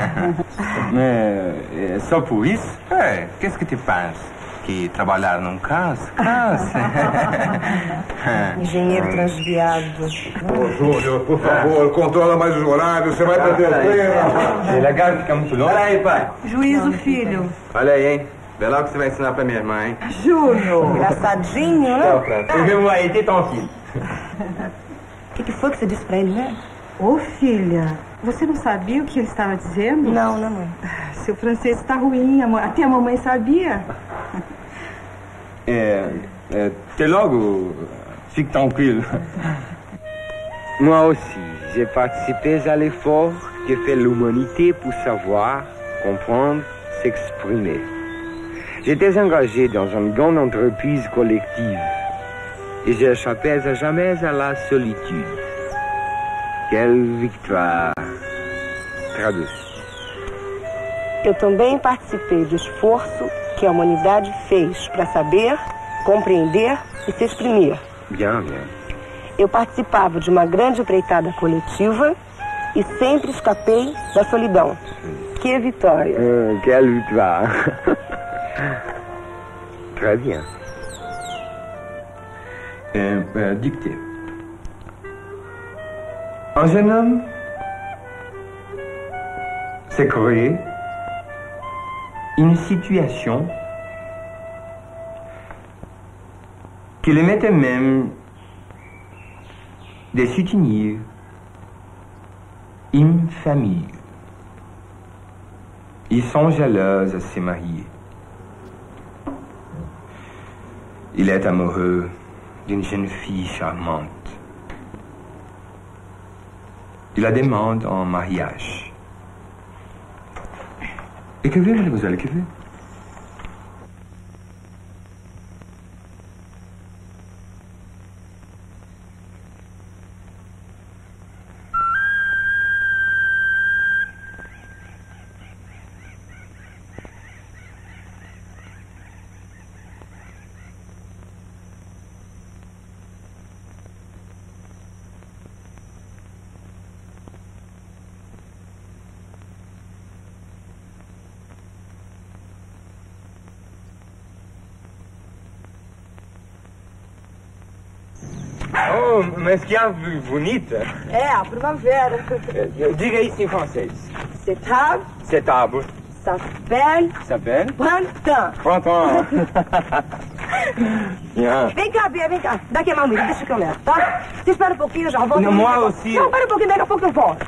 é, é só por isso?
É, o que é que te faz? Que trabalhar num caso? Caso.
Engenheiro transviado.
Ô, Júnior, por favor, controla mais os horários, você vai perder o treino.
É legal ficar muito longe.
Olha aí, pai.
Juízo, filho.
Olha aí, hein? Vê lá o que você vai ensinar pra minha irmã, hein?
Júnior.
Engraçadinho, né?
Não, França. Eu vivo aí, tem tão filho.
O que, que foi que você disse pra ele, né?
Ô, filha, você não sabia o que ele estava dizendo?
Não, não, não.
Seu francês está ruim, até a mamãe sabia.
É, é, até logo, fique tranquilo. Moi aussi, j'ai participé à l'effort que fait l'humanité pour savoir, comprendre, s'exprimer. J'étais engagé dans une grande entreprise collective et j'ai échappé à jamais à la solitude. Quelle victoire! Traduz.
Eu também participei do esforço que a humanidade fez para saber, compreender e se exprimir.
Bien, bien.
eu participava de uma grande empreitada coletiva e sempre escapei da solidão. Que vitória!
Euh, quelle victoire! Très bien. Euh, euh, dictée. Un jeune homme s'est créé une situation qui le mettait même de soutenir une famille. Ils sont jaloux à se marier. Il est amoureux d'une jeune fille charmante. Il la demande en mariage. Et que veut, mademoiselle, que veut? Oh, mas que árvore bonita!
É, a primavera.
Diga isso em francês.
Cet arbre
Cet arbre
s'appelle
s'appelle
Printemps.
Printemps. Bien.
Vem cá, Bia, vem cá. Dá aqui a marmita, deixa que eu levo, tá? Você espera um pouquinho, eu já volto.
Não, moi aussi.
Não, espera um pouquinho, daqui a pouco eu volto.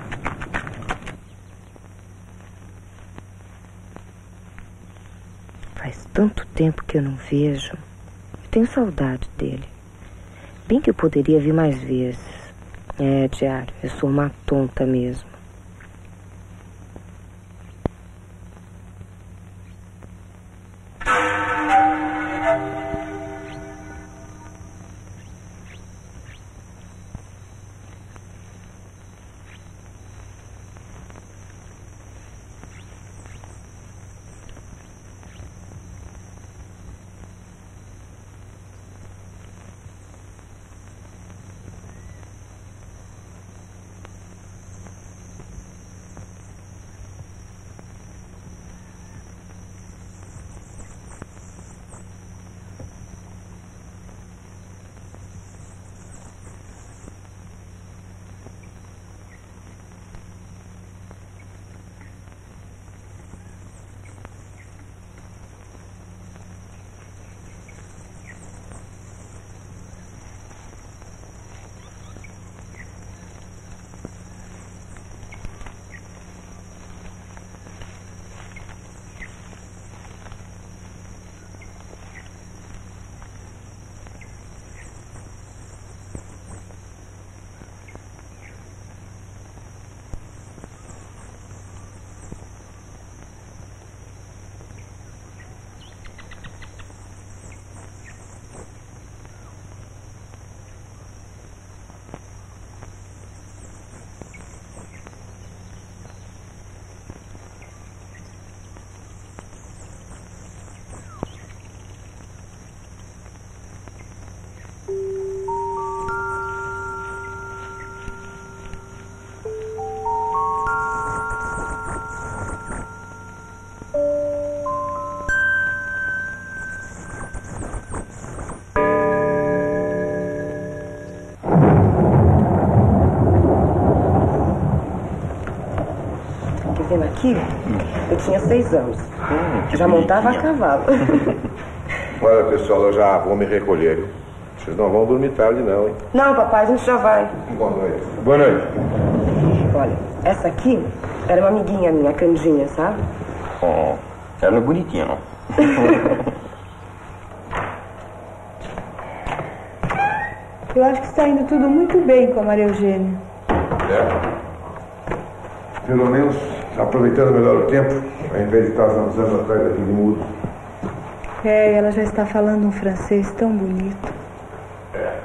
Faz tanto tempo que eu não vejo. Eu tenho saudade dele. Bem que eu poderia vir mais vezes. É, Diário, eu sou uma tonta mesmo. Aqui, eu tinha seis anos. Hum, já montava a cavalo.
Olha, pessoal, eu já vou me recolher. Vocês não vão dormir tarde, não, hein?
Não, papai, a gente já vai.
Boa noite. Boa noite.
Olha, essa aqui era uma amiguinha minha, a Candinha, sabe?
Oh, ela é bonitinha, não?
Eu acho que está indo tudo muito bem com a Maria Eugênia.
É. Pelo menos aproveitando melhor o tempo, ao invés de estar uns anos atrás daquele mudo.
É, ela já está falando um francês tão bonito.
É.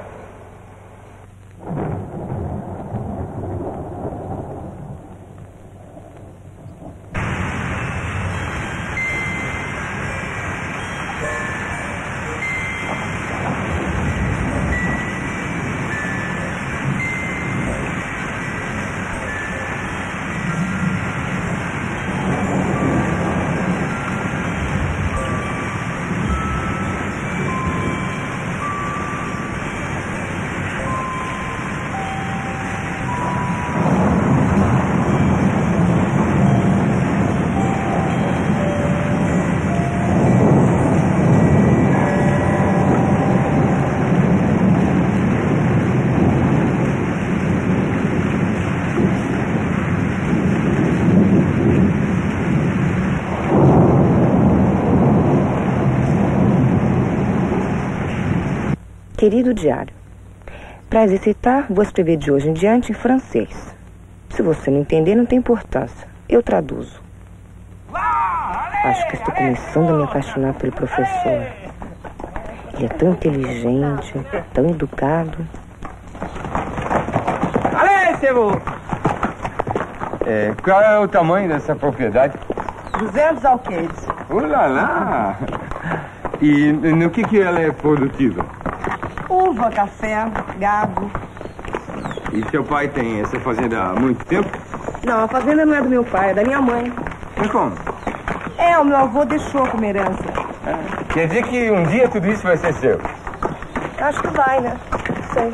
Querido diário, para exercitar, vou escrever de hoje em diante em francês. Se você não entender, não tem importância. Eu traduzo. Acho que estou começando a me apaixonar pelo professor. Ele é tão inteligente, tão educado.
Allez, c'est vous! É, qual é o tamanho dessa propriedade?
duzentos alqueires.
Oh lá lá! E no que, que ela é produtiva?
Uva, café, gado.
E seu pai tem essa fazenda há muito tempo?
Não, a fazenda não é do meu pai, é da minha mãe.
Mas como?
É, o meu avô deixou como herança.
É. Quer dizer que um dia tudo isso vai ser seu?
Acho que vai, né? Não sei.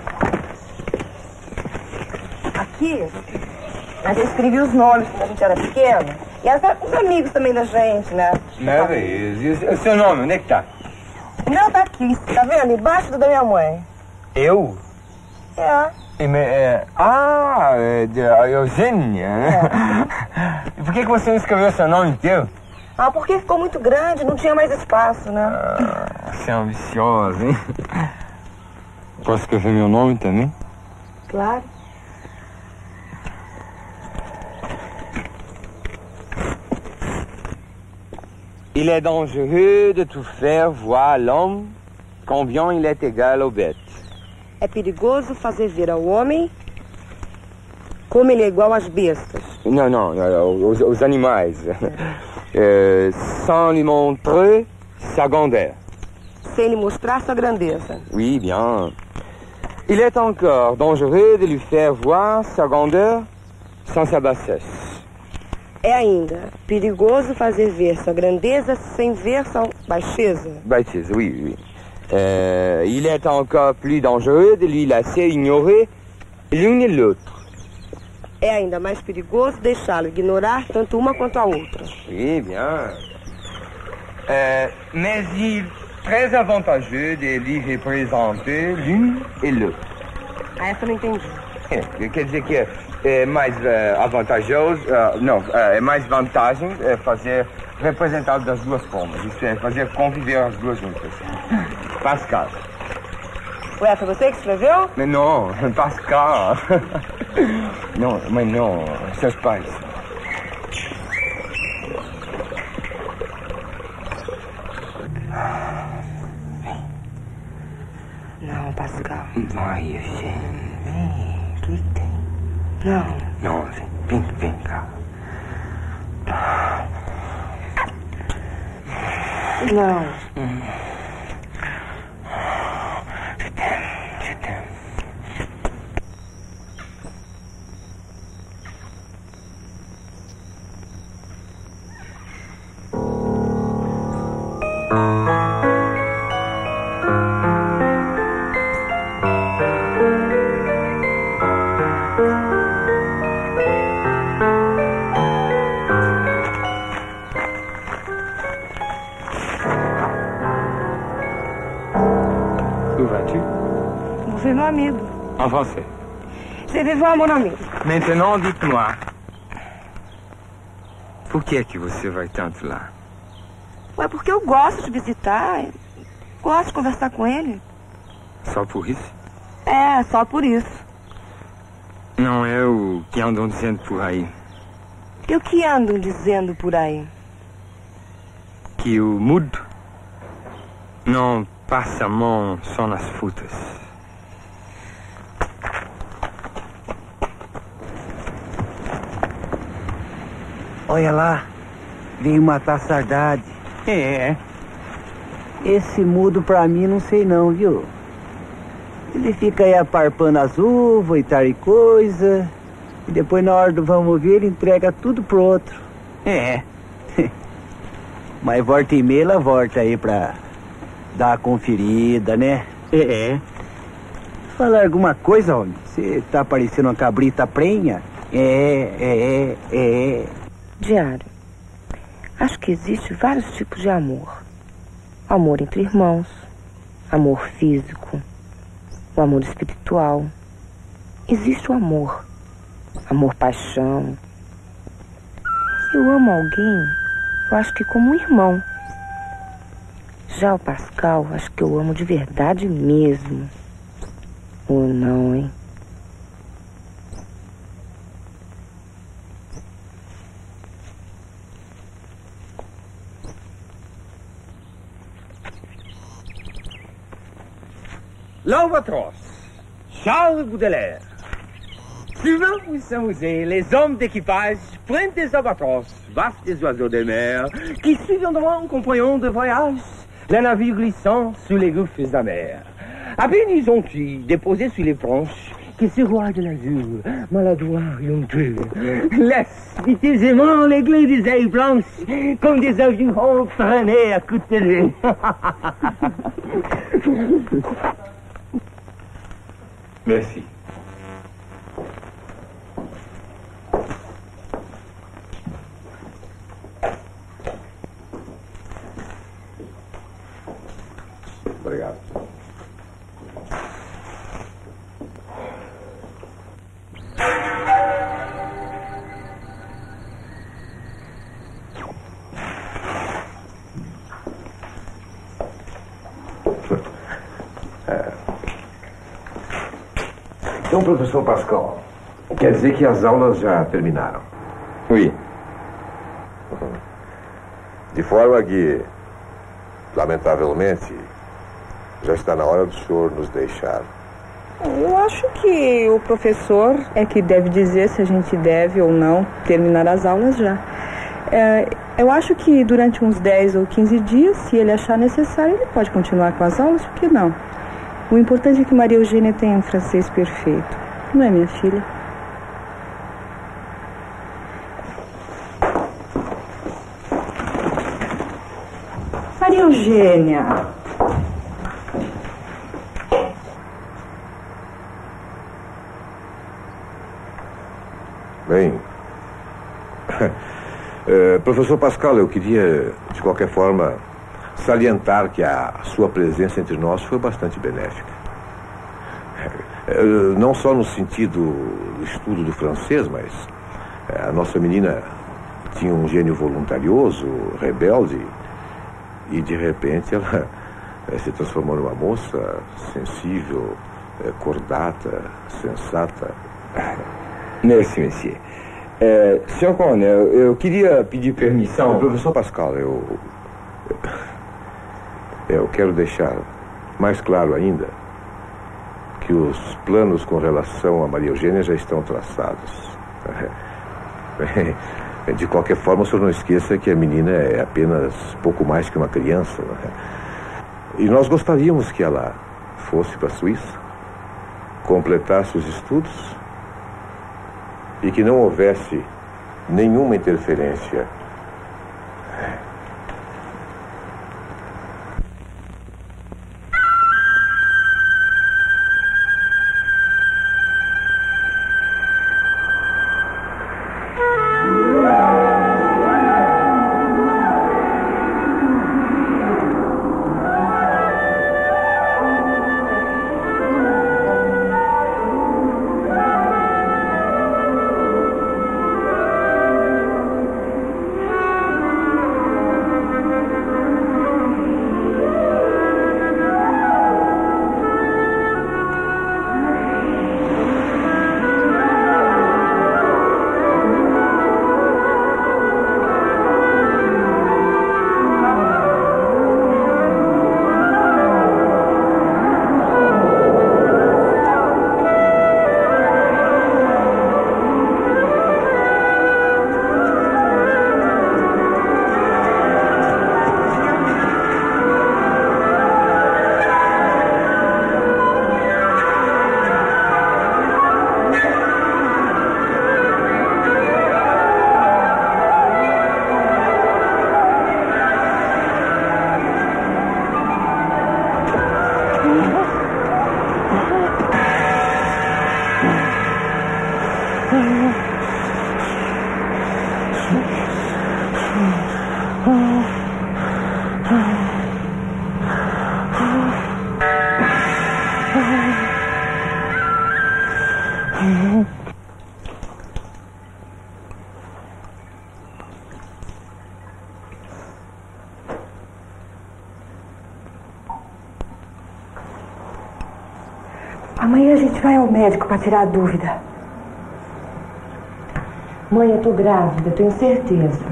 Aqui, a gente escrevia os nomes quando a gente era pequena. E era os amigos também da gente, né?
Não, e o seu nome, onde é que tá?
O meu tá aqui, tá vendo? Embaixo do da minha mãe.
Eu?
É.
E me, é, ah, é, de, a Eugênia. É. E por que, que você não escreveu seu nome inteiro?
Ah, porque ficou muito grande, não tinha mais espaço, né?
Ah, você é ambiciosa, hein? Posso escrever meu nome também?
Claro.
Il est dangereux de tout faire voir l'homme combien il est égal aux bêtes.
É perigoso fazer ver ao homem como ele é igual às bestas.
Não, não, os, os animais. Euh, sans lui montrer sa grandeur.
Sem lhe mostrar sua grandeza.
Oui, bien. Il est encore dangereux de lui faire voir sa grandeur sans sa bassesse.
É ainda perigoso fazer ver sua grandeza sem ver sua baixeza.
Baixeza, oui, oui. Euh, il est encore plus dangereux de lui laisser ignorer l'une et l'autre.
É ainda mais perigoso deixá-lo ignorar tanto uma quanto a outra.
Oui, bien. Euh, mais il est très avantageux de lui représenter l'une et l'autre.
Ah, essa eu não entendi.
É, quer dizer que é mais uh, avantajoso, uh, não, uh, é mais vantagem é fazer representado das duas formas, isso é, fazer conviver as duas juntas. Pascal.
Ué, foi você que escreveu?
Mas não, Pascal. Não, mas não, seus pais.
Não, Pascal.
Vai, Eugênia, vem, o que tem?
Não.
Não, vem, vem, vem cá.
Não.
Hum. Je t'aime, je t'aime. Où vas-tu?
Vous êtes mon amigo.
En français.
Je vais voir mon ami.
Maintenant, dites-moi. Por que é que você vai tanto lá?
Ué, porque eu gosto de visitar. Gosto de conversar com ele.
Só por isso?
É, só por isso.
Não é o que andam dizendo por aí.
E o que andam dizendo por aí?
Que o mudo não passa a mão só nas frutas.
Olha lá, veio matar a saudade.
É.
Esse mudo pra mim não sei não, viu? Ele fica aí aparpando as uvas e tal e coisa. E depois na hora do vamos ver ele entrega tudo pro outro.
É.
Mas volta e meia ela volta aí pra dar uma conferida, né?
É.
Falar alguma coisa, homem? Você tá parecendo uma cabrita prenha? É, é, é.
Diário. Acho que existe vários tipos de amor. Amor entre irmãos, amor físico, o amor espiritual. Existe o amor, amor paixão. Se eu amo alguém, eu acho que como um irmão. Já o Pascal, acho que eu amo de verdade mesmo. Ou não, hein?
L'Albatros, Charles Baudelaire. Souvent, vous savez, les hommes d'équipage prennent des albatros, vastes oiseaux de mer, qui suivront en compagnon de voyage, le navire glissant sous les gouffres de la mer. À peine ils ont-ils déposé sur les branches, que ce roi de l'azur, maladroit et honteux, laisse viteusement les glaies des ailes blanches, comme des avirons traînés à coups de nez.
Merci. Obrigado. Então, professor Pascal, quer dizer que as aulas já terminaram?
Oui. De forma que, lamentavelmente, já está na hora do senhor nos deixar.
Eu acho que o professor é que deve dizer se a gente deve ou não terminar as aulas já. É, eu acho que durante uns dez ou quinze dias, se ele achar necessário, ele pode continuar com as aulas, por que não? O importante é que Maria Eugênia tenha um francês perfeito. Não é, minha filha? Maria Eugênia.
Bem, é, professor Pascal, eu queria, de qualquer forma, salientar que a sua presença entre nós foi bastante benéfica. É, não só no sentido do estudo do francês, mas é, a nossa menina tinha um gênio voluntarioso, rebelde, e de repente ela é, se transformou numa moça sensível, é, cordata, sensata.
Merci, monsieur. É, senhor Coronel, eu queria pedir permissão...
Professor Pascal, eu... Eu quero deixar mais claro ainda que os planos com relação a Maria Eugênia já estão traçados. De qualquer forma, o senhor não esqueça que a menina é apenas pouco mais que uma criança. E nós gostaríamos que ela fosse para a Suíça, completasse os estudos e que não houvesse nenhuma interferência.
vai ao médico para tirar a dúvida.
Mãe, eu tô grávida, tenho certeza.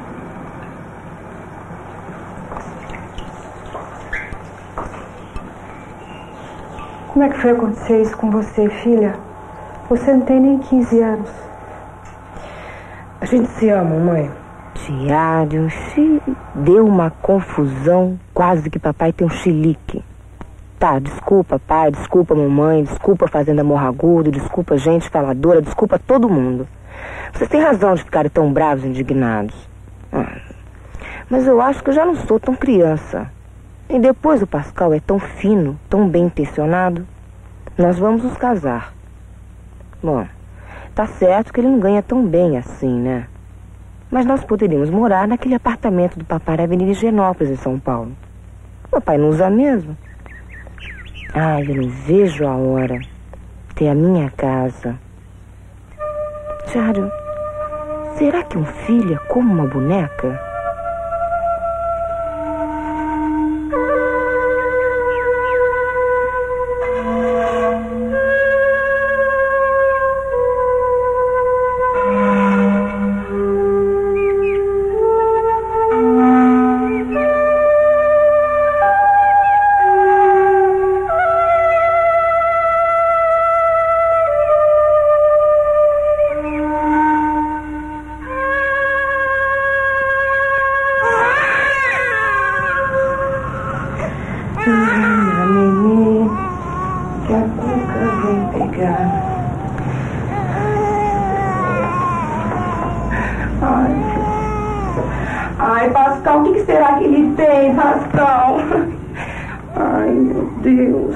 Como é que foi acontecer isso com você, filha? Você não tem nem quinze anos.
A gente se ama, mãe. Diário, xi, deu uma confusão, quase que papai tem um chilique. Tá, desculpa pai, desculpa mamãe, desculpa Fazenda Morragudo, desculpa gente faladora, desculpa todo mundo. Vocês têm razão de ficarem tão bravos e indignados. Ah, mas eu acho que eu já não sou tão criança. E depois o Pascal é tão fino, tão bem intencionado. Nós vamos nos casar. Bom, tá certo que ele não ganha tão bem assim, né? Mas nós poderíamos morar naquele apartamento do papai na Avenida Higienópolis, em São Paulo. Papai não usa mesmo. Ai, eu não vejo a hora. Ter a minha casa. Diário, será que um filho é como uma boneca?
Ai, Pascal, o que, que será que ele tem, Pascal? Ai, meu Deus.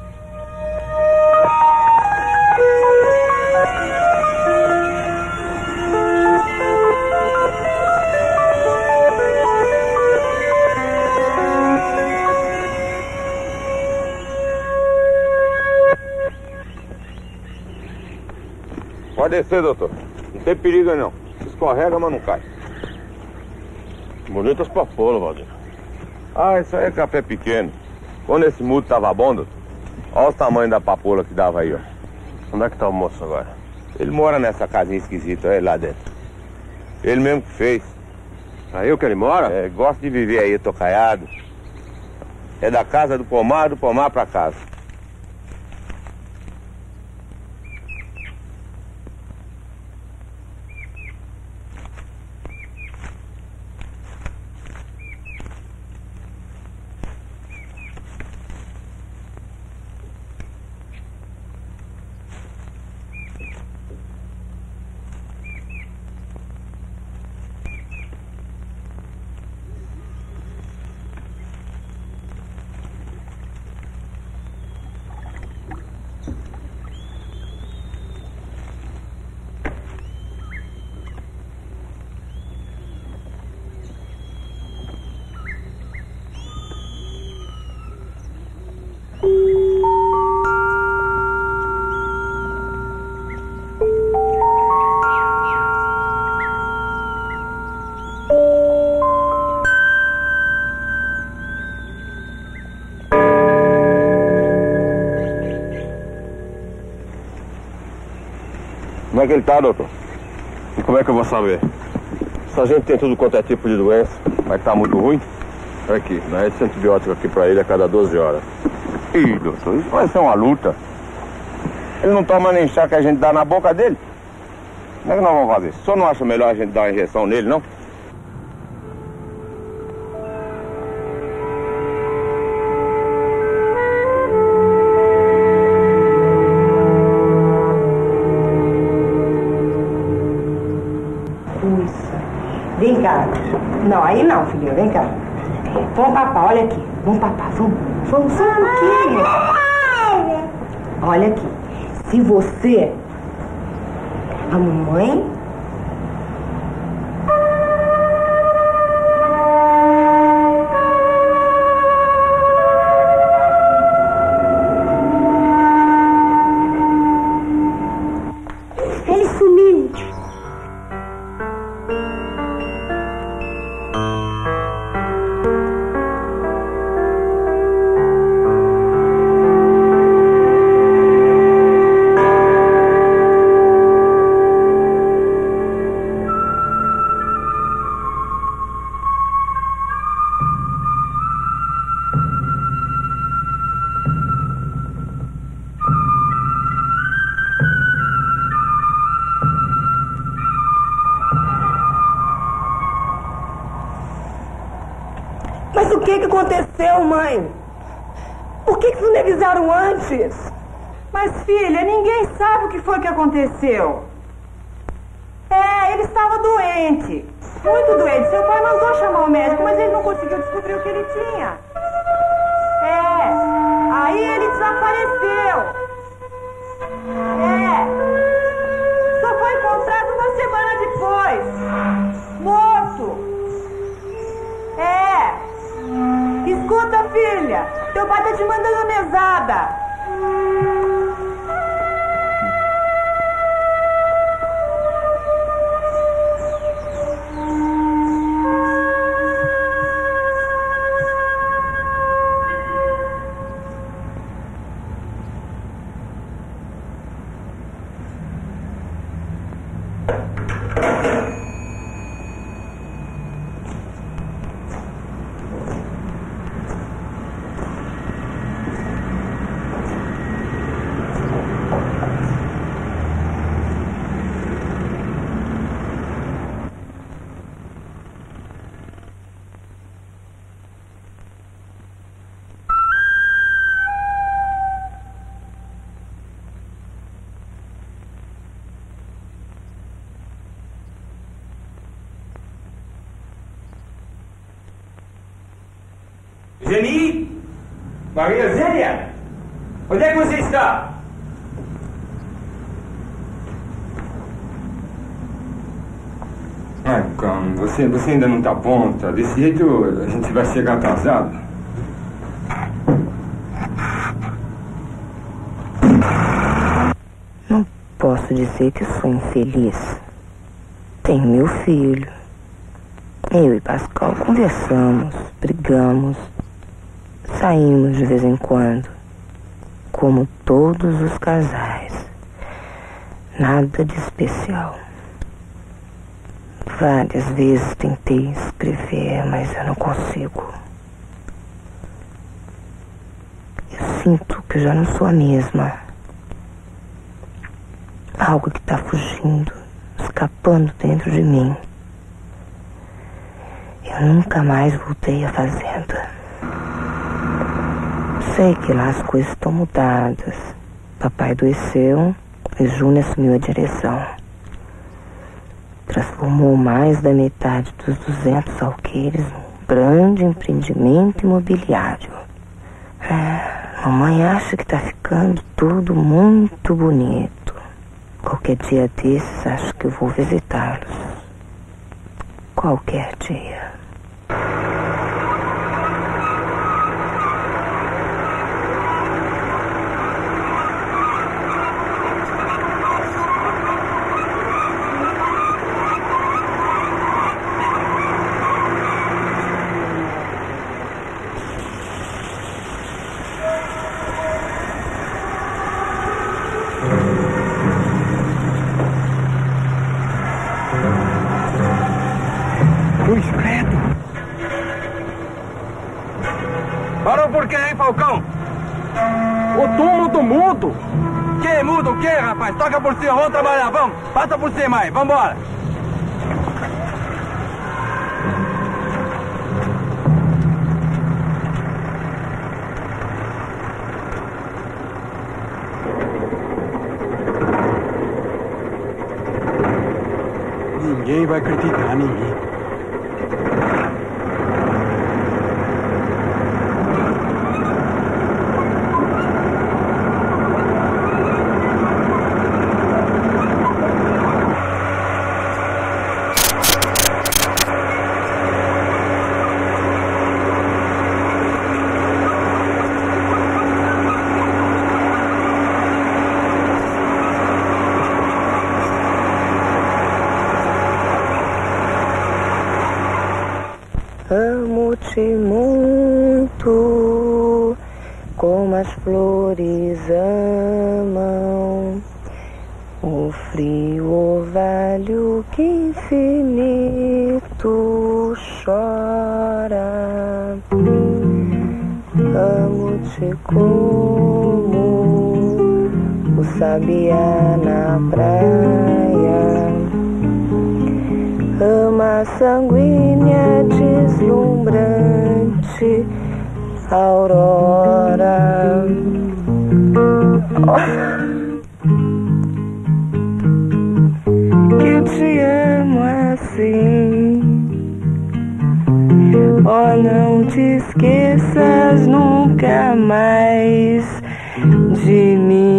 Pode descer, doutor. Não tem perigo não. Escorrega, mas não cai. Bonitas papoula, Valdir. Ah, isso aí é café pequeno. Quando esse mudo tava bom, doutor, olha o tamanho da papoula que dava aí, ó. Onde é que tá o moço agora? Ele mora nessa casinha esquisita aí lá dentro. Ele mesmo que fez. Aí o que ele mora? É, gosta de viver aí, tocaiado. É da casa do pomar, do pomar pra casa. Como é que ele tá, doutor? E como é que eu vou saber? Se a gente tem tudo quanto é tipo de doença, vai estar muito ruim? Olha aqui, dá esse antibiótico aqui pra ele a cada doze horas. Ih, doutor, isso vai ser uma luta. Ele não toma nem chá que a gente dá na boca dele. Como é que nós vamos fazer? O senhor não acha melhor a gente dar uma injeção nele, não?
Vem cá. Não, aí não, filhinho, vem cá. Vamos papar, olha aqui. Vamos papar, vamos. Vamos só um pouquinho. Olha aqui. Se você... A mamãe...
Ele sumiu.
que que aconteceu, mãe? Por que que vocês me avisaram antes?
Mas, filha, ninguém sabe o que foi que aconteceu. É, ele estava doente. Muito doente. Seu pai mandou chamar o médico, mas ele não conseguiu descobrir o que ele tinha. É, aí ele desapareceu. É, só foi encontrado uma semana depois. Morto. É. Escuta, filha. Teu pai tá te mandando mesada.
Geni? Maria Zélia? Onde é que você está? Ai, calma, você, você ainda não está pronta. Desse jeito a gente vai chegar atrasado.
Não posso dizer que sou infeliz. Tenho meu filho. Eu e Pascal conversamos, brigamos, saímos de vez em quando, como todos os casais. Nada de especial. Várias vezes tentei escrever, mas eu não consigo. Eu sinto que eu já não sou a mesma. Algo que está fugindo, escapando dentro de mim. Eu nunca mais voltei à fazenda. Sei que lá as coisas estão mudadas. Papai adoeceu e Júnior assumiu a direção. Transformou mais da metade dos duzentos alqueires num grande empreendimento imobiliário. É, mamãe acha que está ficando tudo muito bonito. Qualquer dia desses acho que eu vou visitá-los. Qualquer dia.
Parou por quê, hein, Falcão? O túmulo mudo. Que mudo o quê, rapaz? Toca por cima, vamos trabalhar, vamos. Passa por cima aí, vambora. Ninguém vai acreditar em mim.
Amo-te muito, como as flores amam o frio orvalho que infinito chora. Amo-te como o sabiá na praia, ama sanguínea deslumbrante noite, Aurora. Oh. Que eu te amo assim. Oh, não te esqueças nunca mais de mim.